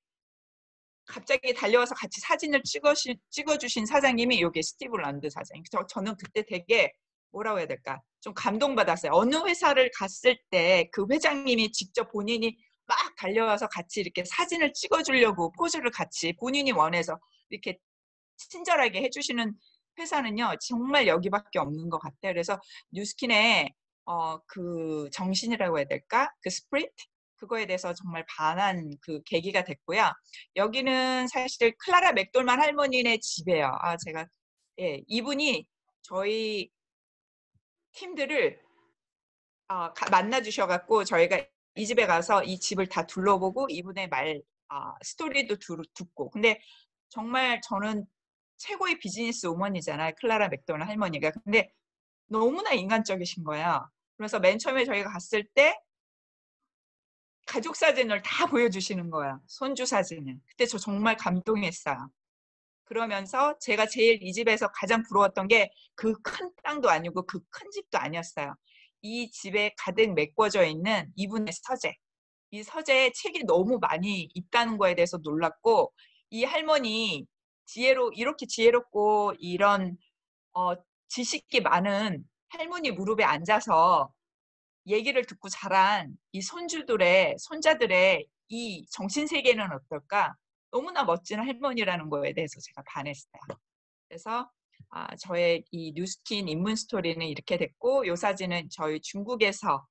갑자기 달려와서 같이 사진을 찍어시, 찍어주신 사장님이 여기 스티브 런드 사장님. 저, 저는 그때 되게 뭐라고 해야 될까? 좀 감동받았어요. 어느 회사를 갔을 때 그 회장님이 직접 본인이 막 달려와서 같이 이렇게 사진을 찍어주려고 포즈를 같이 본인이 원해서 이렇게 친절하게 해주시는 회사는요. 정말 여기밖에 없는 것 같아요. 그래서 뉴스킨의 어, 그 정신이라고 해야 될까? 그 스프릿? 그거에 대해서 정말 반한 그 계기가 됐고요. 여기는 사실 클라라 맥돌만 할머니네 집이에요. 아, 제가, 예, 이분이 저희 팀들을 어, 가, 만나주셔갖고 저희가 이 집에 가서 이 집을 다 둘러보고 이분의 말, 어, 스토리도 두, 듣고. 근데 정말 저는 최고의 비즈니스 우먼이잖아요. 클라라 맥돌 할머니가. 근데 너무나 인간적이신 거예요. 그래서 맨 처음에 저희가 갔을 때 가족 사진을 다 보여주시는 거야. 손주 사진을. 그때 저 정말 감동했어요. 그러면서 제가 제일 이 집에서 가장 부러웠던 게 그 큰 땅도 아니고 그 큰 집도 아니었어요. 이 집에 가득 메꿔져 있는 이분의 서재. 이 서재에 책이 너무 많이 있다는 거에 대해서 놀랐고, 이 할머니 지혜로 이렇게 지혜롭고 이런 어, 지식이 많은 할머니 무릎에 앉아서 얘기를 듣고 자란 이 손주들의 손자들의 이 정신 세계는 어떨까? 너무나 멋진 할머니라는 거에 대해서 제가 반했어요. 그래서 아, 저의 이 뉴스킨 인문 스토리는 이렇게 됐고, 이 사진은 저희 중국에서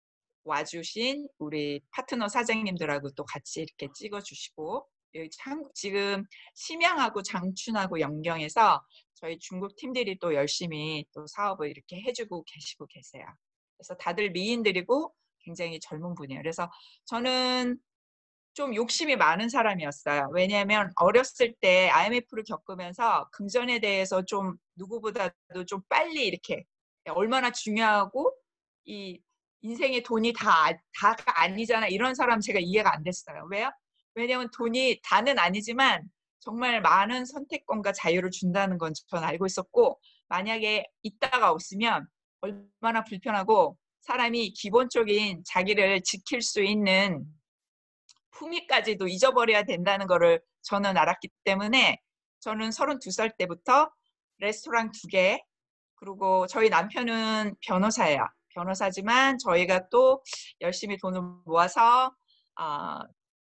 와주신 우리 파트너 사장님들하고 또 같이 이렇게 찍어주시고, 여기 한국 지금 심양하고 장춘하고 영경에서 저희 중국 팀들이 또 열심히 또 사업을 이렇게 해주고 계시고 계세요. 그래서 다들 미인들이고 굉장히 젊은 분이에요. 그래서 저는 좀 욕심이 많은 사람이었어요. 왜냐하면 어렸을 때 아이엠에프를 겪으면서 금전에 대해서 좀 누구보다도 좀 빨리 이렇게 얼마나 중요하고 이 인생의 돈이 다, 다가 아니잖아. 이런 사람 제가 이해가 안 됐어요. 왜요? 왜냐하면 돈이 다는 아니지만 정말 많은 선택권과 자유를 준다는 건 전 알고 있었고, 만약에 있다가 없으면 얼마나 불편하고 사람이 기본적인 자기를 지킬 수 있는 품위까지도 잊어버려야 된다는 거를 저는 알았기 때문에 저는 서른두 살 때부터 레스토랑 두 개, 그리고 저희 남편은 변호사예요. 변호사지만 저희가 또 열심히 돈을 모아서 어,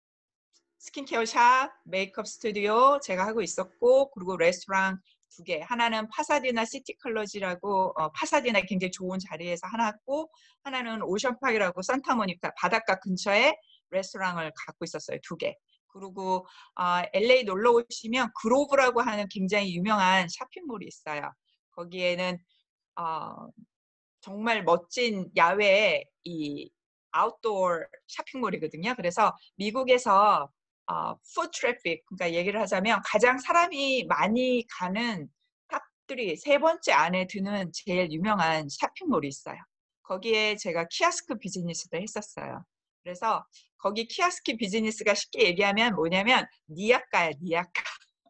스킨케어 샵, 메이크업 스튜디오 제가 하고 있었고, 그리고 레스토랑 두 개. 하나는 파사디나 시티컬러지라고 어, 파사디나 굉장히 좋은 자리에서 하나 했고, 하나는 오션파크라고 산타모니카 바닷가 근처에 레스토랑을 갖고 있었어요. 두 개. 그리고 어, 엘에이 놀러 오시면 그로브라고 하는 굉장히 유명한 쇼핑몰이 있어요. 거기에는 어, 정말 멋진 야외 이 아웃도어 쇼핑몰이거든요. 그래서 미국에서 어, 푸드 트래픽, 그러니까 얘기를 하자면 가장 사람이 많이 가는 탑삼, 세 번째 안에 드는 제일 유명한 쇼핑몰이 있어요. 거기에 제가 키오스크 비즈니스도 했었어요. 그래서 거기 키오스크 비즈니스가 쉽게 얘기하면 뭐냐면 니아까야, 니아까.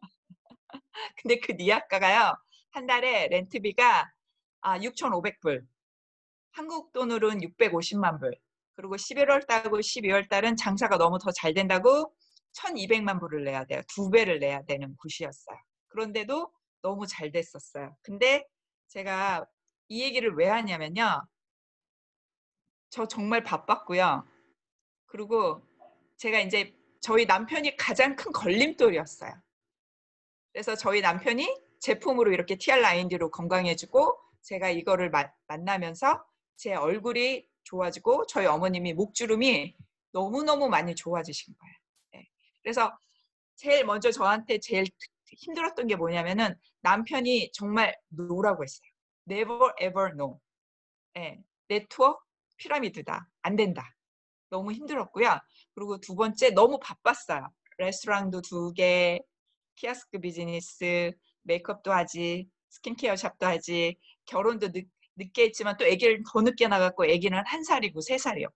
근데 그 니아까가요, 한 달에 렌트비가 아, 육천오백 불. 한국 돈으로는 육백오십만 불. 그리고 십일월 달하고 십이월 달은 장사가 너무 더 잘 된다고 천이백만 불을 내야 돼요. 두 배를 내야 되는 곳이었어요. 그런데도 너무 잘 됐었어요. 근데 제가 이 얘기를 왜 하냐면요. 저 정말 바빴고요. 그리고 제가 이제 저희 남편이 가장 큰 걸림돌이었어요. 그래서 저희 남편이 제품으로 이렇게 티알 나인티로 건강해지고, 제가 이거를 마, 만나면서 제 얼굴이 좋아지고 저희 어머님이 목주름이 너무너무 많이 좋아지신 거예요. 네. 그래서 제일 먼저 저한테 제일 힘들었던 게 뭐냐면은 남편이 정말 노라고 했어요. Never ever no. 네. 네트워크 피라미드다. 안 된다. 너무 힘들었고요. 그리고 두 번째, 너무 바빴어요. 레스토랑도 두 개, 키오스크 비즈니스, 메이크업도 하지, 스킨케어 샵도 하지, 결혼도 늦, 늦게 했지만 또 아기를 더 늦게 나갔고, 아기는 한 살이고 세 살이요.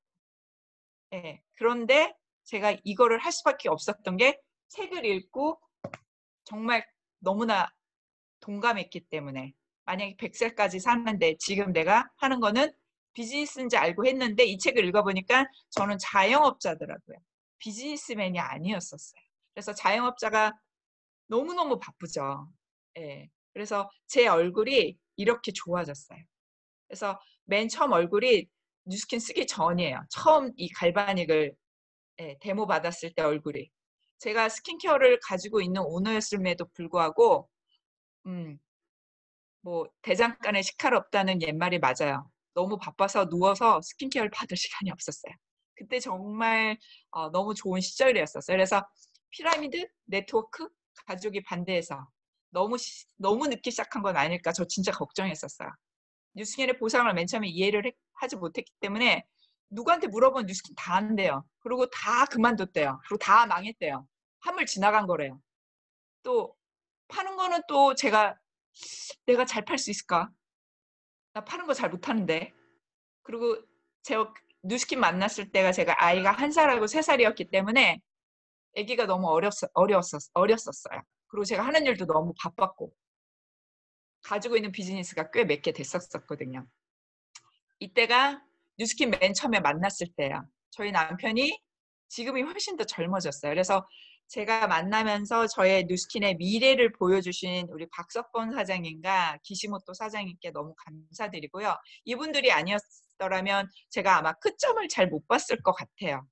네. 그런데 제가 이거를 할 수밖에 없었던 게 책을 읽고 정말 너무나 동감했기 때문에, 만약에 백 살까지 사는데 지금 내가 하는 거는 비즈니스인지 알고 했는데 이 책을 읽어보니까 저는 자영업자더라고요. 비즈니스맨이 아니었었어요. 그래서 자영업자가 너무너무 바쁘죠. 예. 그래서 제 얼굴이 이렇게 좋아졌어요. 그래서 맨 처음 얼굴이 뉴스킨 쓰기 전이에요. 처음 이 갈바닉을 예, 데모 받았을 때 얼굴이. 제가 스킨케어를 가지고 있는 오너였음에도 불구하고 음, 뭐 대장간에 식칼 없다는 옛말이 맞아요. 너무 바빠서 누워서 스킨케어를 받을 시간이 없었어요. 그때 정말 어, 너무 좋은 시절이었었어요. 그래서 피라미드 네트워크 가족이 반대해서 너무 시, 너무 늦게 시작한 건 아닐까, 저 진짜 걱정했었어요. 뉴스킨의 보상을 맨 처음에 이해를 해, 하지 못했기 때문에 누구한테 물어본 뉴스킨 다 한대요. 그리고 다 그만뒀대요. 그리고 다 망했대요. 한물 지나간 거래요. 또 파는 거는 또 제가 내가 잘 팔 수 있을까? 나 파는 거 잘 못하는데. 그리고 제가 뉴스킨 만났을 때가 제가 아이가 한 살하고 세 살이었기 때문에 아기가 너무 어렸어, 어려웠었, 어렸었어요. 그리고 제가 하는 일도 너무 바빴고 가지고 있는 비즈니스가 꽤 몇 개 됐었거든요. 이때가 뉴스킨 맨 처음에 만났을 때야. 저희 남편이 지금이 훨씬 더 젊어졌어요. 그래서 제가 만나면서 저의 뉴스킨의 미래를 보여주신 우리 박석번 사장님과 기시모토 사장님께 너무 감사드리고요. 이분들이 아니었더라면 제가 아마 끝점을 잘 못 봤을 것 같아요.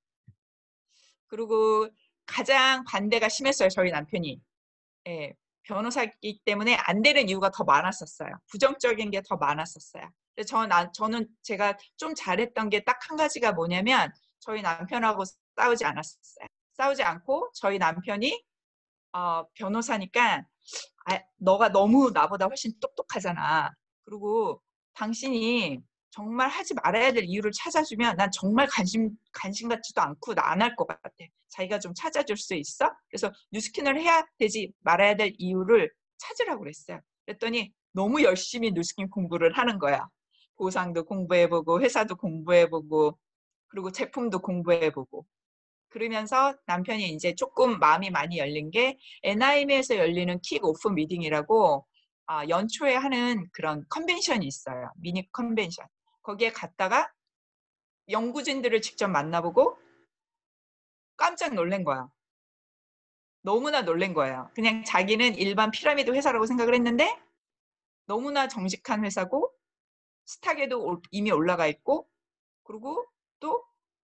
그리고 가장 반대가 심했어요. 저희 남편이. 예, 변호사이기 때문에 안 되는 이유가 더 많았었어요. 부정적인 게 더 많았었어요. 저, 저는 제가 좀 잘했던 게 딱 한 가지가 뭐냐면 저희 남편하고 싸우지 않았어요. 싸우지 않고 저희 남편이 어, 변호사니까 아, 너가 너무 나보다 훨씬 똑똑하잖아. 그리고 당신이 정말 하지 말아야 될 이유를 찾아주면 난 정말 관심, 관심 갖지도 않고 나 안 할 것 같아. 자기가 좀 찾아줄 수 있어? 그래서 뉴스킨을 해야 되지 말아야 될 이유를 찾으라고 그랬어요. 그랬더니 너무 열심히 뉴스킨 공부를 하는 거야. 보상도 공부해보고 회사도 공부해보고 그리고 제품도 공부해보고 그러면서 남편이 이제 조금 마음이 많이 열린 게 엔아이엠에서 열리는 킥 오프 미팅이라고 아, 연초에 하는 그런 컨벤션이 있어요. 미니 컨벤션. 거기에 갔다가 연구진들을 직접 만나보고 깜짝 놀란 거야. 너무나 놀란 거예요. 그냥 자기는 일반 피라미드 회사라고 생각을 했는데 너무나 정직한 회사고 스탁에도 이미 올라가 있고 그리고 또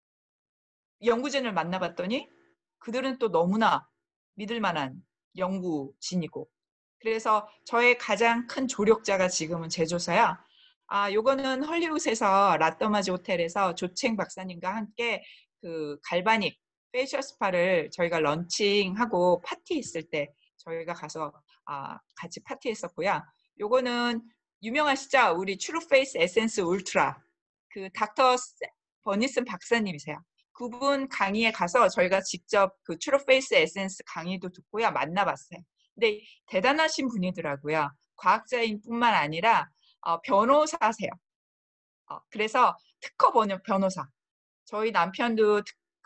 연구진을 만나봤더니 그들은 또 너무나 믿을 만한 연구진이고 그래서 저의 가장 큰 조력자가 지금은 제조사야. 아, 요거는 헐리우드에서 라떠마즈 호텔에서 조챙 박사님과 함께 그 갈바닉 페이셜 스파를 저희가 런칭하고 파티 있을 때 저희가 가서 아, 같이 파티했었고요. 요거는 유명하시죠? 우리 트루페이스 에센스 울트라 그 닥터 버니슨 박사님이세요. 그분 강의에 가서 저희가 직접 그 트루페이스 에센스 강의도 듣고요. 만나봤어요. 근데 대단하신 분이더라고요. 과학자인 뿐만 아니라 어, 변호사세요. 어, 그래서 특허 번역 변호사. 저희 남편도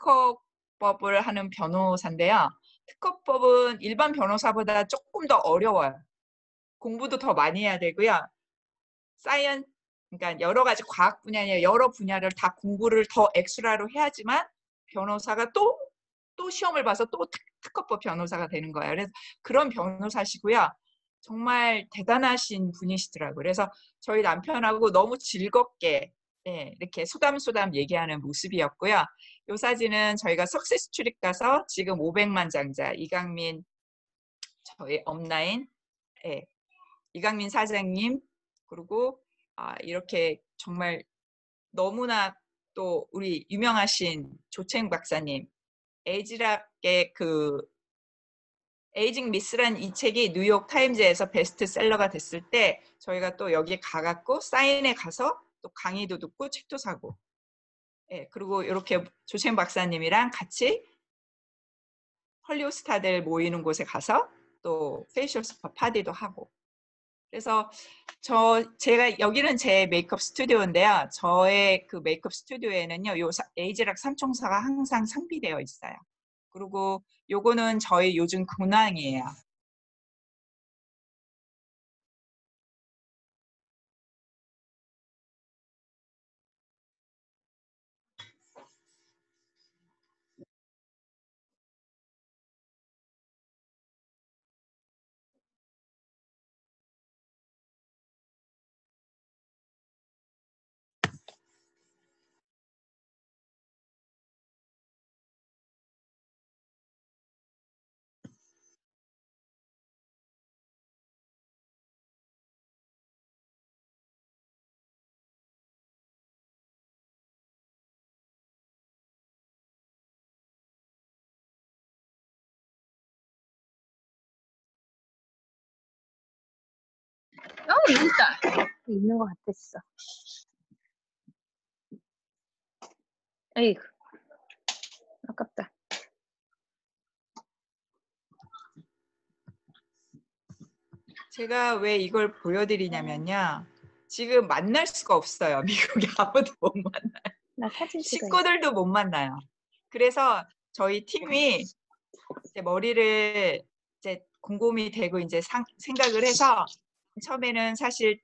특허법을 하는 변호사인데요. 특허법은 일반 변호사보다 조금 더 어려워요. 공부도 더 많이 해야 되고요. 사이언, 그러니까 여러 가지 과학 분야에 여러 분야를 다 공부를 더 엑스트라로 해야지만 변호사가 또, 또 시험을 봐서 또 특, 특허법 변호사가 되는 거예요. 그래서 그런 변호사시고요. 정말 대단하신 분이시더라고요. 그래서 저희 남편하고 너무 즐겁게 예, 이렇게 소담소담 얘기하는 모습이었고요. 이 사진은 저희가 석세스 출입 가서 지금 오백만 장자 이강민 저희 업라인 예, 이강민 사장님 그리고 아, 이렇게 정말 너무나 또 우리 유명하신 조챙 박사님 에이지락의 그 에이징 미스란 이 책이 뉴욕 타임즈에서 베스트셀러가 됐을 때 저희가 또 여기에 가갖고 사인회 가서 또 강의도 듣고 책도 사고 예, 그리고 이렇게 조챙 박사님이랑 같이 헐리우드 스타들 모이는 곳에 가서 또 페이셜 스파 파티도 하고 그래서 저 제가 여기는 제 메이크업 스튜디오인데요. 저의 그 메이크업 스튜디오에는요. 요 에이지락 삼총사가 항상 상비되어 있어요. 그리고 요거는 저희 요즘 근황이에요. 어, 여기 있다. 있는 것 같았어. 에이구, 아깝다. 제가 왜 이걸 보여드리냐면요. 지금 만날 수가 없어요. 미국에 아무도 못 만나요. 나 사진 찍어야 식구들도 못 만나요. 그래서 저희 팀이 이제 머리를 이제 곰곰이 대고 이제 상, 생각을 해서 처음에는 사실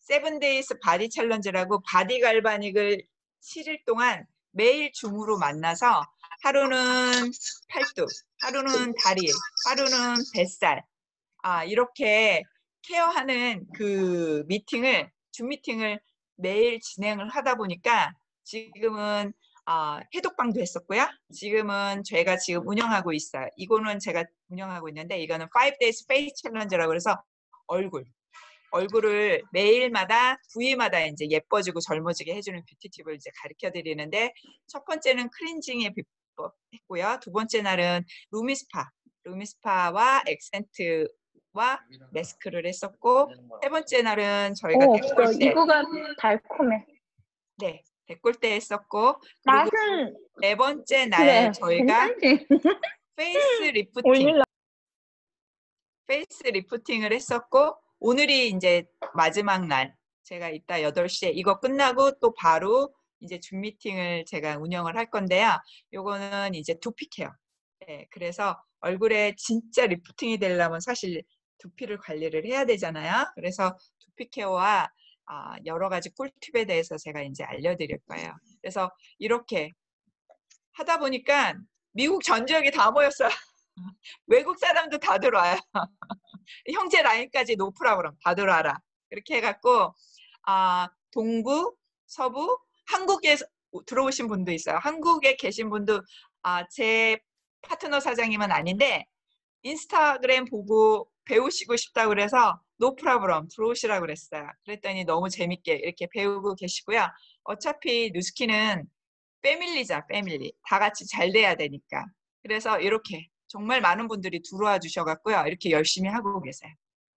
세븐데이스 바디 챌린지라고 바디 갈바닉을 칠 일 동안 매일 줌으로 만나서 하루는 팔뚝, 하루는 다리, 하루는 뱃살, 아, 이렇게 케어하는 그 미팅을, 줌 미팅을 매일 진행을 하다 보니까 지금은 아, 해독방도 했었고요. 지금은 제가 지금 운영하고 있어요. 이거는 제가 운영하고 있는데 이거는 five days face challenge라고 해서 얼굴, 얼굴을 매일마다 부위마다 이제 예뻐지고 젊어지게 해주는 뷰티 팁을 이제 가르쳐 드리는데 첫 번째는 클렌징의 비법 했고요. 두 번째 날은 루미스파, 루미스파와 액센트와 마스크를 했었고 세 번째 날은 저희가 어, 없어. 데콜테, 이거가 달콤해. 네, 데콜테 했었고 그리고 맛은 네 번째 날 그래. 저희가 괜찮지? 페이스 리프팅, 올릴라. 페이스 리프팅을 했었고 오늘이 이제 마지막 날 제가 이따 여덟 시에 이거 끝나고 또 바로 이제 줌 미팅을 제가 운영을 할 건데요. 요거는 이제 두피 케어. 네, 그래서 얼굴에 진짜 리프팅이 되려면 사실 두피를 관리를 해야 되잖아요. 그래서 두피 케어와 아, 여러 가지 꿀팁에 대해서 제가 이제 알려드릴 거예요. 그래서 이렇게 하다 보니까 미국 전 지역이 다 모였어요. 외국 사람도 다 들어와요. 형제 라인까지 노프라 그럼 다 들어와라. 이렇게 해갖고 아, 동부, 서부, 한국에 들어오신 분도 있어요. 한국에 계신 분도 아, 제 파트너 사장님은 아닌데 인스타그램 보고 배우시고 싶다고 그래서 노프라브럼 들어오시라고 그랬어요. 그랬더니 너무 재밌게 이렇게 배우고 계시고요. 어차피 뉴스키는 패밀리자, 패밀리. 다 같이 잘 돼야 되니까. 그래서 이렇게 정말 많은 분들이 들어와 주셔갖고요. 이렇게 열심히 하고 계세요.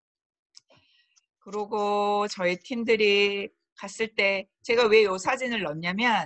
그리고 저희 팀들이 갔을 때 제가 왜 이 사진을 넣냐면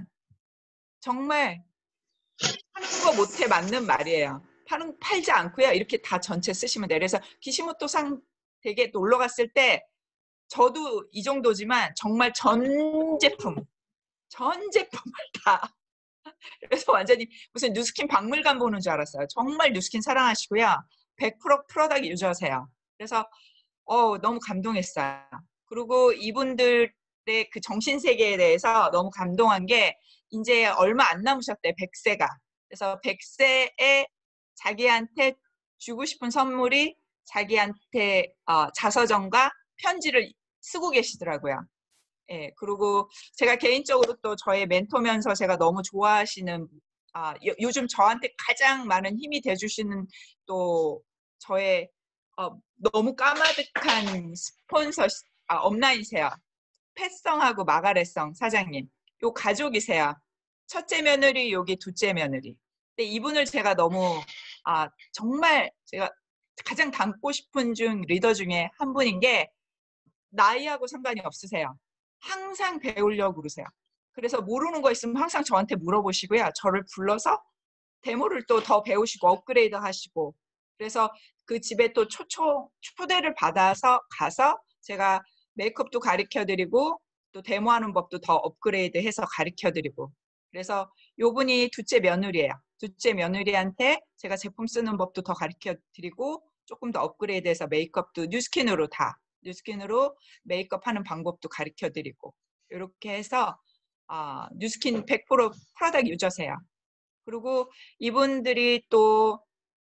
정말 하는 거 못해 맞는 말이에요. 파는, 팔지 않고요. 이렇게 다 전체 쓰시면 돼요. 그래서 기시모토상 댁에 놀러 갔을 때 저도 이 정도지만 정말 전 제품, 전 제품을 다 그래서 완전히 무슨 뉴스킨 박물관 보는 줄 알았어요. 정말 뉴스킨 사랑하시고요. 백 퍼센트 프로덕트 유저세요. 그래서 어, 너무 감동했어요. 그리고 이분들의 그 정신세계에 대해서 너무 감동한 게 이제 얼마 안 남으셨대, 백 세가. 그래서 백 세에 자기한테 주고 싶은 선물이 자기한테 어, 자서전과 편지를 쓰고 계시더라고요. 예, 그리고 제가 개인적으로 또 저의 멘토면서 제가 너무 좋아하시는 아, 요, 요즘 저한테 가장 많은 힘이 돼주시는 또 저의 어, 너무 까마득한 스폰서 아, 업라인이세요. 패성하고 마가렛성 사장님. 요 가족이세요. 첫째 며느리, 여기 둘째 며느리. 근데 이분을 제가 너무 아, 정말 제가 가장 닮고 싶은 중 리더 중에 한 분인 게 나이하고 상관이 없으세요. 항상 배우려고 그러세요. 그래서 모르는 거 있으면 항상 저한테 물어보시고요. 저를 불러서 데모를 또 더 배우시고 업그레이드 하시고 그래서 그 집에 또 초초, 초대를 받아서 가서 제가 메이크업도 가르쳐드리고 또 데모하는 법도 더 업그레이드 해서 가르쳐드리고 그래서 요분이 둘째 며느리예요. 둘째 며느리한테 제가 제품 쓰는 법도 더 가르쳐드리고 조금 더 업그레이드해서 메이크업도 뉴스킨으로 다 뉴스킨으로 메이크업 하는 방법도 가르쳐드리고 이렇게 해서 아, 뉴스킨 백 퍼센트 프로덕트 유저세요. 그리고 이분들이 또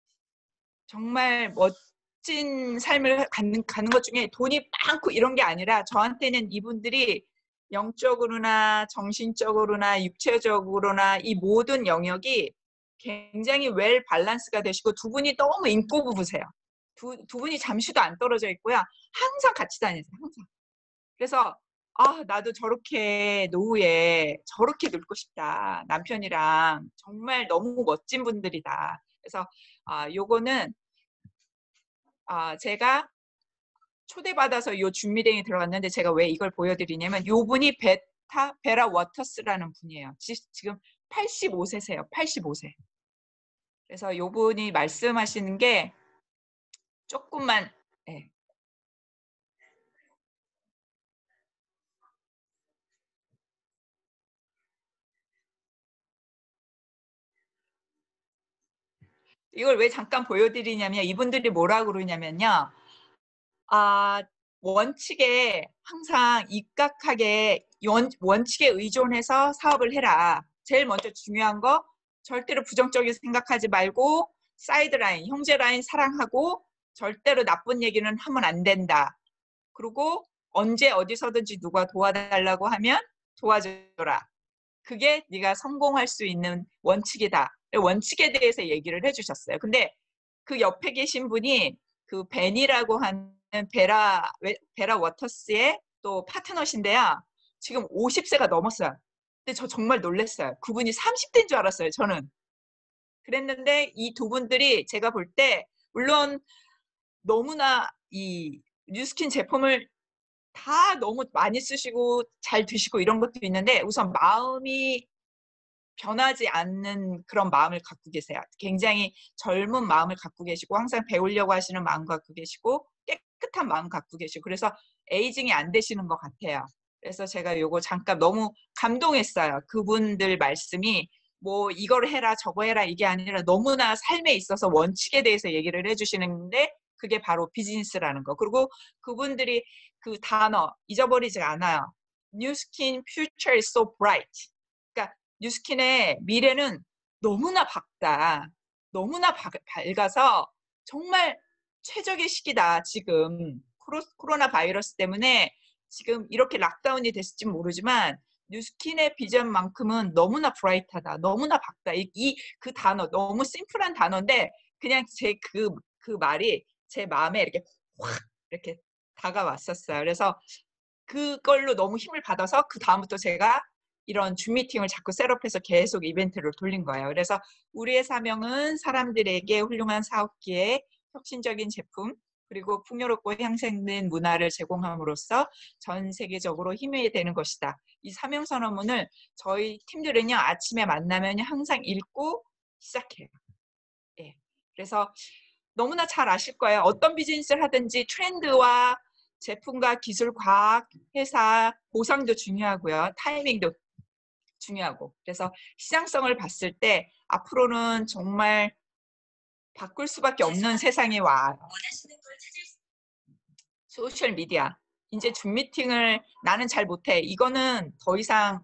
정말 멋진 삶을 가는, 가는 것 중에 돈이 많고 이런 게 아니라 저한테는 이분들이 영적으로나 정신적으로나 육체적으로나 이 모든 영역이 굉장히 웰 밸런스가 되시고 두 분이 너무 인고 부부세요. 두, 두 분이 잠시도 안 떨어져 있고요. 항상 같이 다니세요. 항상. 그래서 아 나도 저렇게 노후에 저렇게 늙고 싶다. 남편이랑 정말 너무 멋진 분들이다. 그래서 아 요거는 아 제가 초대받아서 요 준미댕이 들어갔는데 제가 왜 이걸 보여드리냐면 요 분이 베타 베라 워터스라는 분이에요. 지, 지금 팔십오 세세요. 팔십오 세. 그래서 요 분이 말씀하시는 게 조금만 예. 이걸 왜 잠깐 보여드리냐면 이분들이 뭐라고 그러냐면요. 아, 원칙에 항상 입각하게 원, 원칙에 의존해서 사업을 해라. 제일 먼저 중요한 거 절대로 부정적인 생각하지 말고 사이드라인, 형제라인 사랑하고 절대로 나쁜 얘기는 하면 안 된다. 그리고 언제 어디서든지 누가 도와달라고 하면 도와줘라. 그게 네가 성공할 수 있는 원칙이다. 원칙에 대해서 얘기를 해주셨어요. 근데 그 옆에 계신 분이 그 벤이라고 하는 베라, 베라 워터스의 또 파트너신데요. 지금 오십 세가 넘었어요. 근데 저 정말 놀랐어요. 그분이 삼십 대인 줄 알았어요. 저는. 그랬는데 이 두 분들이 제가 볼 때 물론 너무나 이 뉴스킨 제품을 다 너무 많이 쓰시고 잘 드시고 이런 것도 있는데 우선 마음이 변하지 않는 그런 마음을 갖고 계세요. 굉장히 젊은 마음을 갖고 계시고 항상 배우려고 하시는 마음 갖고 계시고 깨끗한 마음 갖고 계시고 그래서 에이징이 안 되시는 것 같아요. 그래서 제가 요거 잠깐 너무 감동했어요. 그분들 말씀이 뭐 이걸 해라 저거 해라 이게 아니라 너무나 삶에 있어서 원칙에 대해서 얘기를 해주시는데 그게 바로 비즈니스라는 거. 그리고 그분들이 그 단어 잊어버리지 않아요. New Skin Future is so bright. 그러니까 뉴스킨의 미래는 너무나 밝다. 너무나 바, 밝아서 정말 최적의 시기다. 지금 코로, 코로나 바이러스 때문에 지금 이렇게 락다운이 됐을지 모르지만 뉴스킨의 비전만큼은 너무나 브라이트하다. 너무나 밝다. 이 그 단어 너무 심플한 단어인데 그냥 제 그 그 말이 제 마음에 이렇게 확 이렇게 다가왔었어요. 그래서 그걸로 너무 힘을 받아서 그 다음부터 제가 이런 줌 미팅을 자꾸 셋업해서 계속 이벤트를 돌린 거예요. 그래서 우리의 사명은 사람들에게 훌륭한 사업 기회, 혁신적인 제품, 그리고 풍요롭고 향상된 문화를 제공함으로써 전 세계적으로 힘이 되는 것이다. 이 사명선언문을 저희 팀들은요, 아침에 만나면 항상 읽고 시작해요. 예. 그래서 너무나 잘 아실 거예요. 어떤 비즈니스를 하든지 트렌드와 제품과 기술, 과학, 회사, 보상도 중요하고요. 타이밍도 중요하고. 그래서 시장성을 봤을 때 앞으로는 정말 바꿀 수밖에 없는 세상이 와. 소셜 미디어. 이제 줌 미팅을 나는 잘 못해. 이거는 더 이상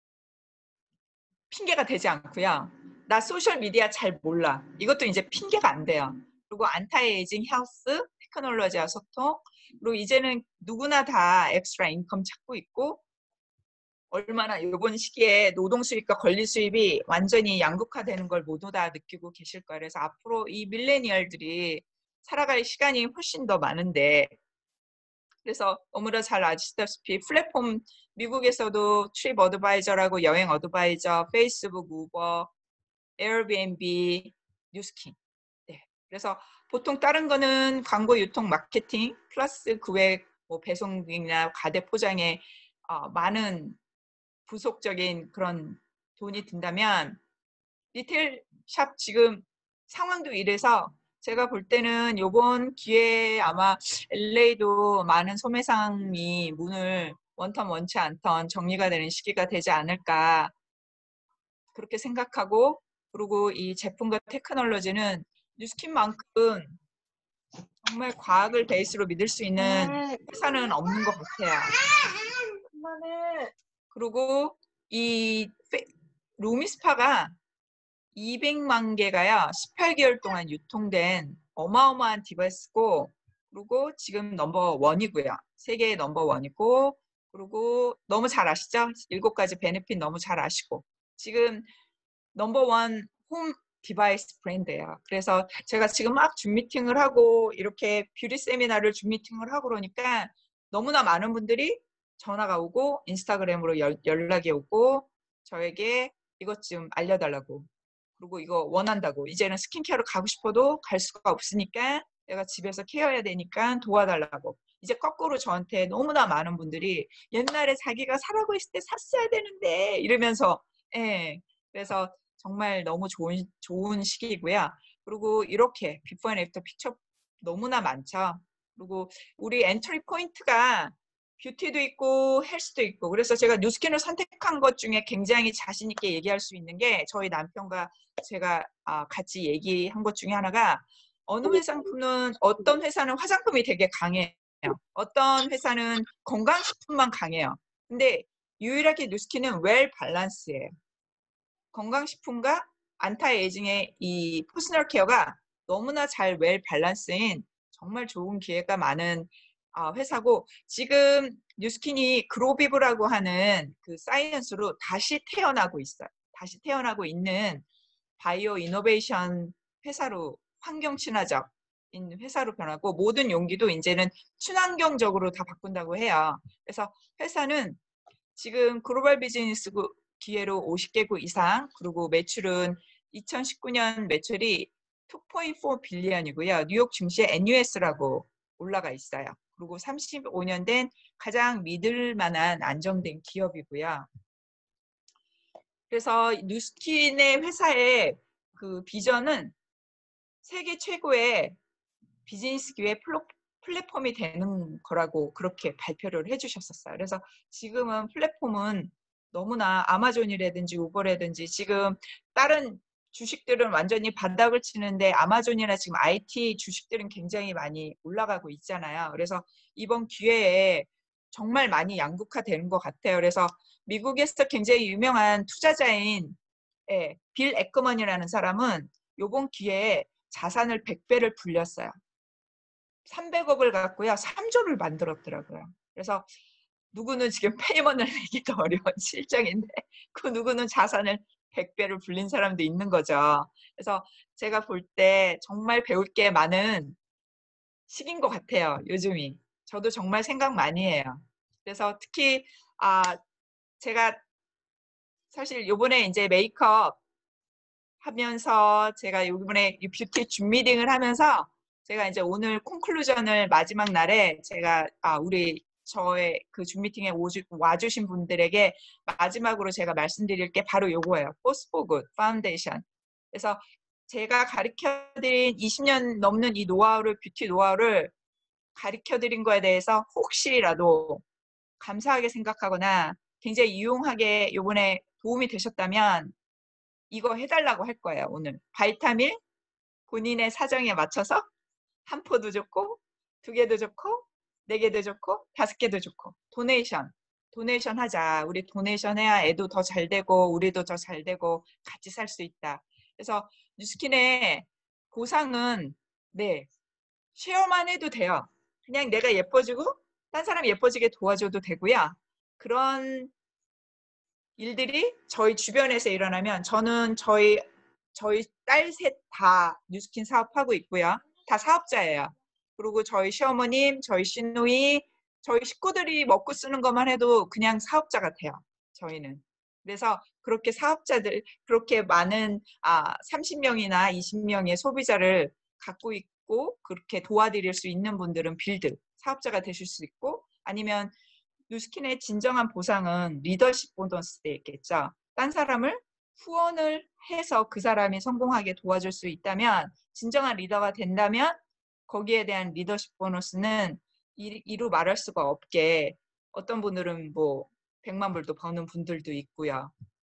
핑계가 되지 않고요. 나 소셜 미디어 잘 몰라. 이것도 이제 핑계가 안 돼요. 그리고 안타에이징 헬스, 테크놀로지와 소통. 그리고 이제는 누구나 다 엑스트라 인컴 찾고 있고 얼마나 이번 시기에 노동 수입과 권리 수입이 완전히 양극화되는 걸 모두 다 느끼고 계실 거예요. 그래서 앞으로 이 밀레니얼들이 살아갈 시간이 훨씬 더 많은데 그래서 너무나 잘 아시다시피 플랫폼 미국에서도 트립 어드바이저라고 여행 어드바이저, 페이스북, 우버, 에어비앤비, 뉴스킨. 네. 그래서 보통 다른 거는 광고 유통 마케팅 플러스 그 외 뭐 배송이나 가대 포장에 어, 많은 부속적인 그런 돈이 든다면 리테일 샵 지금 상황도 이래서 제가 볼 때는 이번 기회에 아마 엘에이도 많은 소매상이 문을 원턴 원치 않던 정리가 되는 시기가 되지 않을까 그렇게 생각하고 그리고 이 제품과 테크놀로지는 뉴스킨만큼 정말 과학을 베이스로 믿을 수 있는 회사는 없는 것 같아요. 그리고 이 루미스파가 이백만 개가요. 십팔 개월 동안 유통된 어마어마한 디바이스고 그리고 지금 넘버 원이고요. 세계의 넘버 원이고 그리고 너무 잘 아시죠? 일곱 가지 베네핏 너무 잘 아시고 지금 넘버 원 홈 디바이스 브랜드예요. 그래서 제가 지금 막 줌 미팅을 하고 이렇게 뷰티 세미나를 줌 미팅을 하고 그러니까 너무나 많은 분들이 전화가 오고 인스타그램으로 연, 연락이 오고 저에게 이것 좀 알려달라고 그리고 이거 원한다고 이제는 스킨케어를 가고 싶어도 갈 수가 없으니까 내가 집에서 케어해야 되니까 도와달라고 이제 거꾸로 저한테 너무나 많은 분들이 옛날에 자기가 살아고 있을 때 샀어야 되는데 이러면서 예 그래서 정말 너무 좋은 좋은 시기고요. 그리고 이렇게 비포 앤 애프터 픽처 너무나 많죠. 그리고 우리 엔트리 포인트가 뷰티도 있고 헬스도 있고 그래서 제가 뉴스킨을 선택한 것 중에 굉장히 자신 있게 얘기할 수 있는 게 저희 남편과 제가 같이 얘기한 것 중에 하나가 어느 회사는 어떤 회사는 화장품이 되게 강해요. 어떤 회사는 건강식품만 강해요. 근데 유일하게 누스킨은 웰 밸런스예요. 건강식품과 안타에이징의 이 퍼스널 케어가 너무나 잘 웰 밸런스인 정말 좋은 기회가 많은 아, 회사고, 지금 뉴스킨이 그로비브라고 하는 그 사이언스로 다시 태어나고 있어요. 다시 태어나고 있는 바이오 이노베이션 회사로, 환경 친화적인 회사로 변하고, 모든 용기도 이제는 친환경적으로 다 바꾼다고 해요. 그래서 회사는 지금 글로벌 비즈니스 기회로 오십 개국 이상, 그리고 매출은 이천십구 년 매출이 이 점 사 빌리언이고요. 뉴욕 증시에 엔 유 에스라고 올라가 있어요. 그리고 삼십오 년 된 가장 믿을 만한 안정된 기업이고요. 그래서 누스킨의 회사의 그 비전은 세계 최고의 비즈니스 기회 플랫폼이 되는 거라고 그렇게 발표를 해주셨었어요. 그래서 지금은 플랫폼은 너무나 아마존이라든지 우버라든지 지금 다른 주식들은 완전히 바닥을 치는데 아마존이나 지금 아이티 주식들은 굉장히 많이 올라가고 있잖아요. 그래서 이번 기회에 정말 많이 양극화되는 것 같아요. 그래서 미국에서 굉장히 유명한 투자자인 예, 빌 에커먼이라는 사람은 이번 기회에 자산을 백 배를 불렸어요. 삼백억을 갖고요. 삼 조를 만들었더라고요. 그래서 누구는 지금 페이먼을 내기도 어려운 실정인데 그 누구는 자산을 백 배를 불린 사람도 있는 거죠. 그래서 제가 볼 때 정말 배울 게 많은 시기인 것 같아요. 요즘이. 저도 정말 생각 많이 해요. 그래서 특히 아 제가 사실 요번에 이제 메이크업 하면서 제가 이번에 뷰티 줌 미팅을 하면서 제가 이제 오늘 콘클루전을 마지막 날에 제가 아 우리 저의 그 줌 미팅에 오주, 와주신 분들에게 마지막으로 제가 말씀드릴 게 바로 요거예요. Force for Good 파운데이션. 그래서 제가 가르쳐드린 이십 년 넘는 이 노하우를 뷰티 노하우를 가르쳐드린 거에 대해서 혹시라도 감사하게 생각하거나 굉장히 유용하게 요번에 도움이 되셨다면 이거 해달라고 할 거예요. 오늘 바이타밀 본인의 사정에 맞춰서 한 포도 좋고 두 개도 좋고 네 개도 좋고 다섯 개도 좋고 도네이션 도네이션 하자. 우리 도네이션 해야 애도 더 잘 되고 우리도 더 잘 되고 같이 살 수 있다. 그래서 뉴스킨의 보상은 네 쉐어만 해도 돼요. 그냥 내가 예뻐지고 딴 사람 예뻐지게 도와줘도 되고요. 그런 일들이 저희 주변에서 일어나면 저는 저희 저희 딸 셋 다 뉴스킨 사업하고 있고요. 다 사업자예요. 그리고 저희 시어머님, 저희 시누이, 저희 식구들이 먹고 쓰는 것만 해도 그냥 사업자 같아요. 저희는. 그래서 그렇게 사업자들, 그렇게 많은 아, 삼십 명이나 이십 명의 소비자를 갖고 있고 그렇게 도와드릴 수 있는 분들은 빌드, 사업자가 되실 수 있고 아니면 뉴스킨의 진정한 보상은 리더십 보너스에 있겠죠. 딴 사람을 후원을 해서 그 사람이 성공하게 도와줄 수 있다면 진정한 리더가 된다면 거기에 대한 리더십 보너스는 이루 말할 수가 없게 어떤 분들은 뭐 백만 불도 버는 분들도 있고요.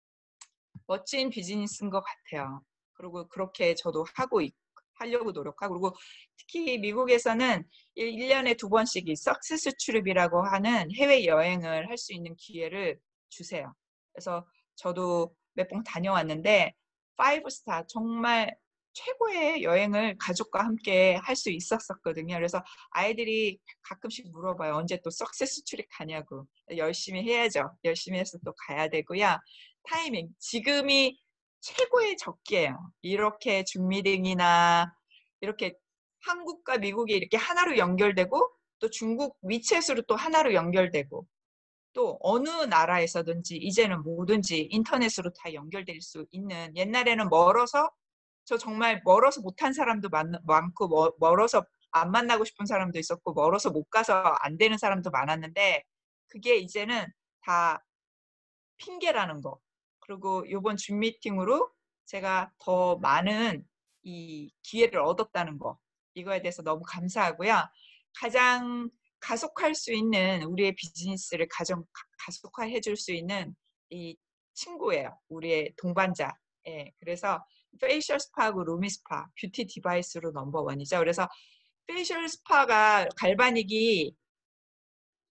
멋진 비즈니스인 것 같아요. 그리고 그렇게 저도 하고 있, 하려고 노력하고 그리고 특히 미국에서는 일 년에 두 번씩 이 석세스 트립이라고 하는 해외여행을 할 수 있는 기회를 주세요. 그래서 저도 몇 번 다녀왔는데 파이브 스타 정말 최고의 여행을 가족과 함께 할 수 있었었거든요. 그래서 아이들이 가끔씩 물어봐요. 언제 또 석세스 트립 가냐고. 열심히 해야죠. 열심히 해서 또 가야 되고요. 타이밍, 지금이 최고의 적기예요. 이렇게 줌 미팅이나 이렇게 한국과 미국이 이렇게 하나로 연결되고 또 중국 위챗으로 또 하나로 연결되고 또 어느 나라에서든지 이제는 뭐든지 인터넷으로 다 연결될 수 있는 옛날에는 멀어서 저 정말 멀어서 못한 사람도 많, 많고 멀, 멀어서 안 만나고 싶은 사람도 있었고 멀어서 못 가서 안 되는 사람도 많았는데 그게 이제는 다 핑계라는 거. 그리고 이번 줌 미팅으로 제가 더 많은 이 기회를 얻었다는 거. 이거에 대해서 너무 감사하고요. 가장 가속할 수 있는 우리의 비즈니스를 가정 가속화해 줄 수 있는 이 친구예요. 우리의 동반자. 예, 그래서 페이셜 스파하고 루미 스파, 뷰티 디바이스로 넘버원이죠. 그래서 페이셜 스파가 갈바닉이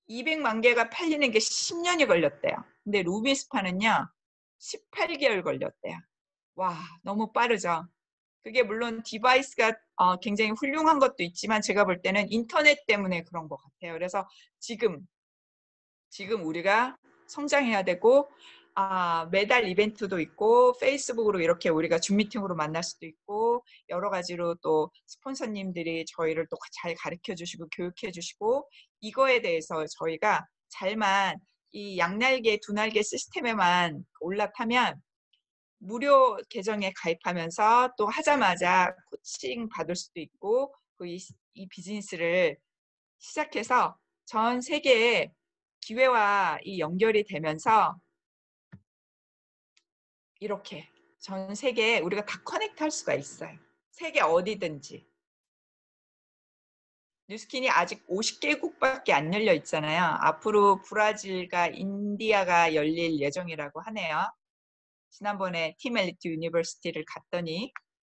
이백만 개가 팔리는 게 십 년이 걸렸대요. 근데 루비스파는요, 십팔 개월 걸렸대요. 와, 너무 빠르죠. 그게 물론 디바이스가 어, 굉장히 훌륭한 것도 있지만 제가 볼 때는 인터넷 때문에 그런 것 같아요. 그래서 지금 지금 우리가 성장해야 되고 아, 매달 이벤트도 있고 페이스북으로 이렇게 우리가 줌 미팅으로 만날 수도 있고 여러 가지로 또 스폰서님들이 저희를 또 잘 가르쳐 주시고 교육해 주시고 이거에 대해서 저희가 잘만 이 양날개 두날개 시스템에만 올라타면 무료 계정에 가입하면서 또 하자마자 코칭 받을 수도 있고 이, 이 비즈니스를 시작해서 전 세계에 기회와 이 연결이 되면서 이렇게 전 세계에 우리가 다 커넥트 할 수가 있어요. 세계 어디든지. 뉴스킨이 아직 오십 개국밖에 안 열려 있잖아요. 앞으로 브라질과 인디아가 열릴 예정이라고 하네요. 지난번에 팀 엘리트 유니버시티를 갔더니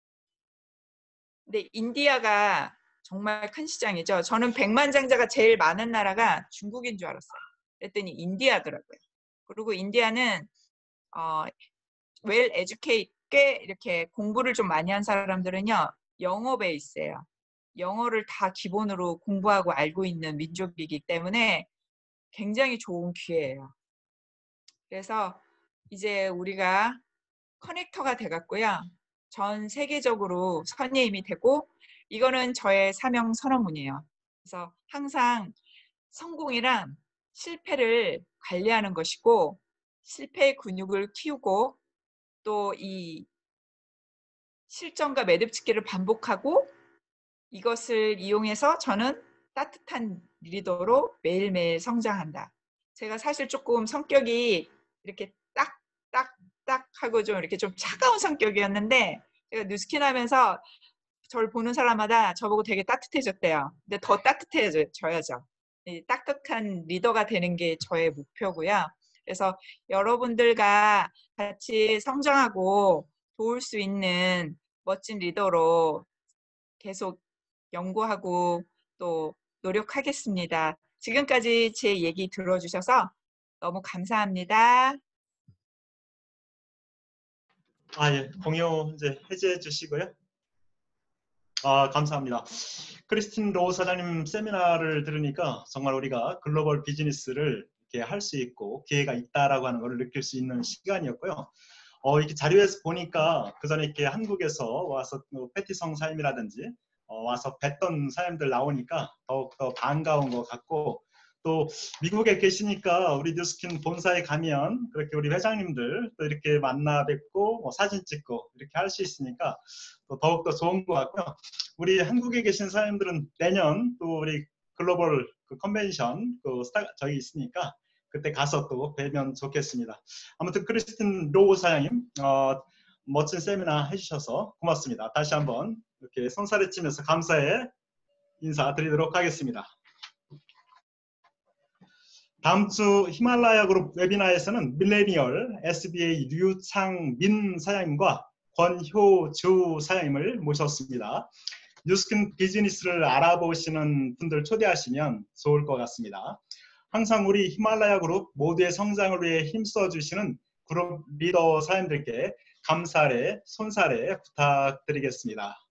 근데 인디아가 정말 큰 시장이죠. 저는 백만장자가 제일 많은 나라가 중국인 줄 알았어요. 그랬더니 인디아더라고요. 그리고 인디아는 어, well educate, 꽤 이렇게 공부를 좀 많이 한 사람들은요. 영어 베이스예요. 영어를 다 기본으로 공부하고 알고 있는 민족이기 때문에 굉장히 좋은 기회예요. 그래서 이제 우리가 커넥터가 돼갔고요. 전 세계적으로 선예임이 되고 이거는 저의 사명 선언문이에요. 그래서 항상 성공이란 실패를 관리하는 것이고 실패의 근육을 키우고 또 이 실전과 매듭짓기를 반복하고 이것을 이용해서 저는 따뜻한 리더로 매일매일 성장한다. 제가 사실 조금 성격이 이렇게 딱딱딱 하고 좀 이렇게 좀 차가운 성격이었는데 제가 뉴스킨 하면서 저를 보는 사람마다 저보고 되게 따뜻해졌대요. 근데 더 따뜻해져야죠. 딱딱한 리더가 되는 게 저의 목표고요. 그래서 여러분들과 같이 성장하고 도울 수 있는 멋진 리더로 계속 연구하고 또 노력하겠습니다. 지금까지 제 얘기 들어주셔서 너무 감사합니다. 아, 예. 공유 이제 해제해 주시고요. 아, 감사합니다. 크리스틴 로우 사장님 세미나를 들으니까 정말 우리가 글로벌 비즈니스를 이렇게 할 수 있고 기회가 있다라고 하는 것을 느낄 수 있는 시간이었고요. 어, 이렇게 자료에서 보니까 그 전에 이렇게 한국에서 와서 뭐 패티성 사임이라든지 어, 와서 뵀던 사람들 나오니까 더욱더 반가운 것 같고 또 미국에 계시니까 우리 뉴스킨 본사에 가면 그렇게 우리 회장님들 또 이렇게 만나 뵙고 뭐 사진 찍고 이렇게 할 수 있으니까 또 더욱더 좋은 것 같고요. 우리 한국에 계신 사람들은 내년 또 우리 글로벌 그 컨벤션 그 스타, 저기 있으니까 그때 가서 또 뵈면 좋겠습니다. 아무튼 크리스틴 로우 사장님 어, 멋진 세미나 해주셔서 고맙습니다. 다시 한번 이렇게 손살을 치면서 감사의 인사드리도록 하겠습니다. 다음 주 히말라야 그룹 웨비나에서는 밀레니얼 에스비에이 류창민 사장님과 권효주 사장님을 모셨습니다. 뉴스킨 비즈니스를 알아보시는 분들 초대하시면 좋을 것 같습니다. 항상 우리 히말라야 그룹 모두의 성장을 위해 힘써 주시는 그룹 리더 사장님들께 감사의 손사래 부탁드리겠습니다.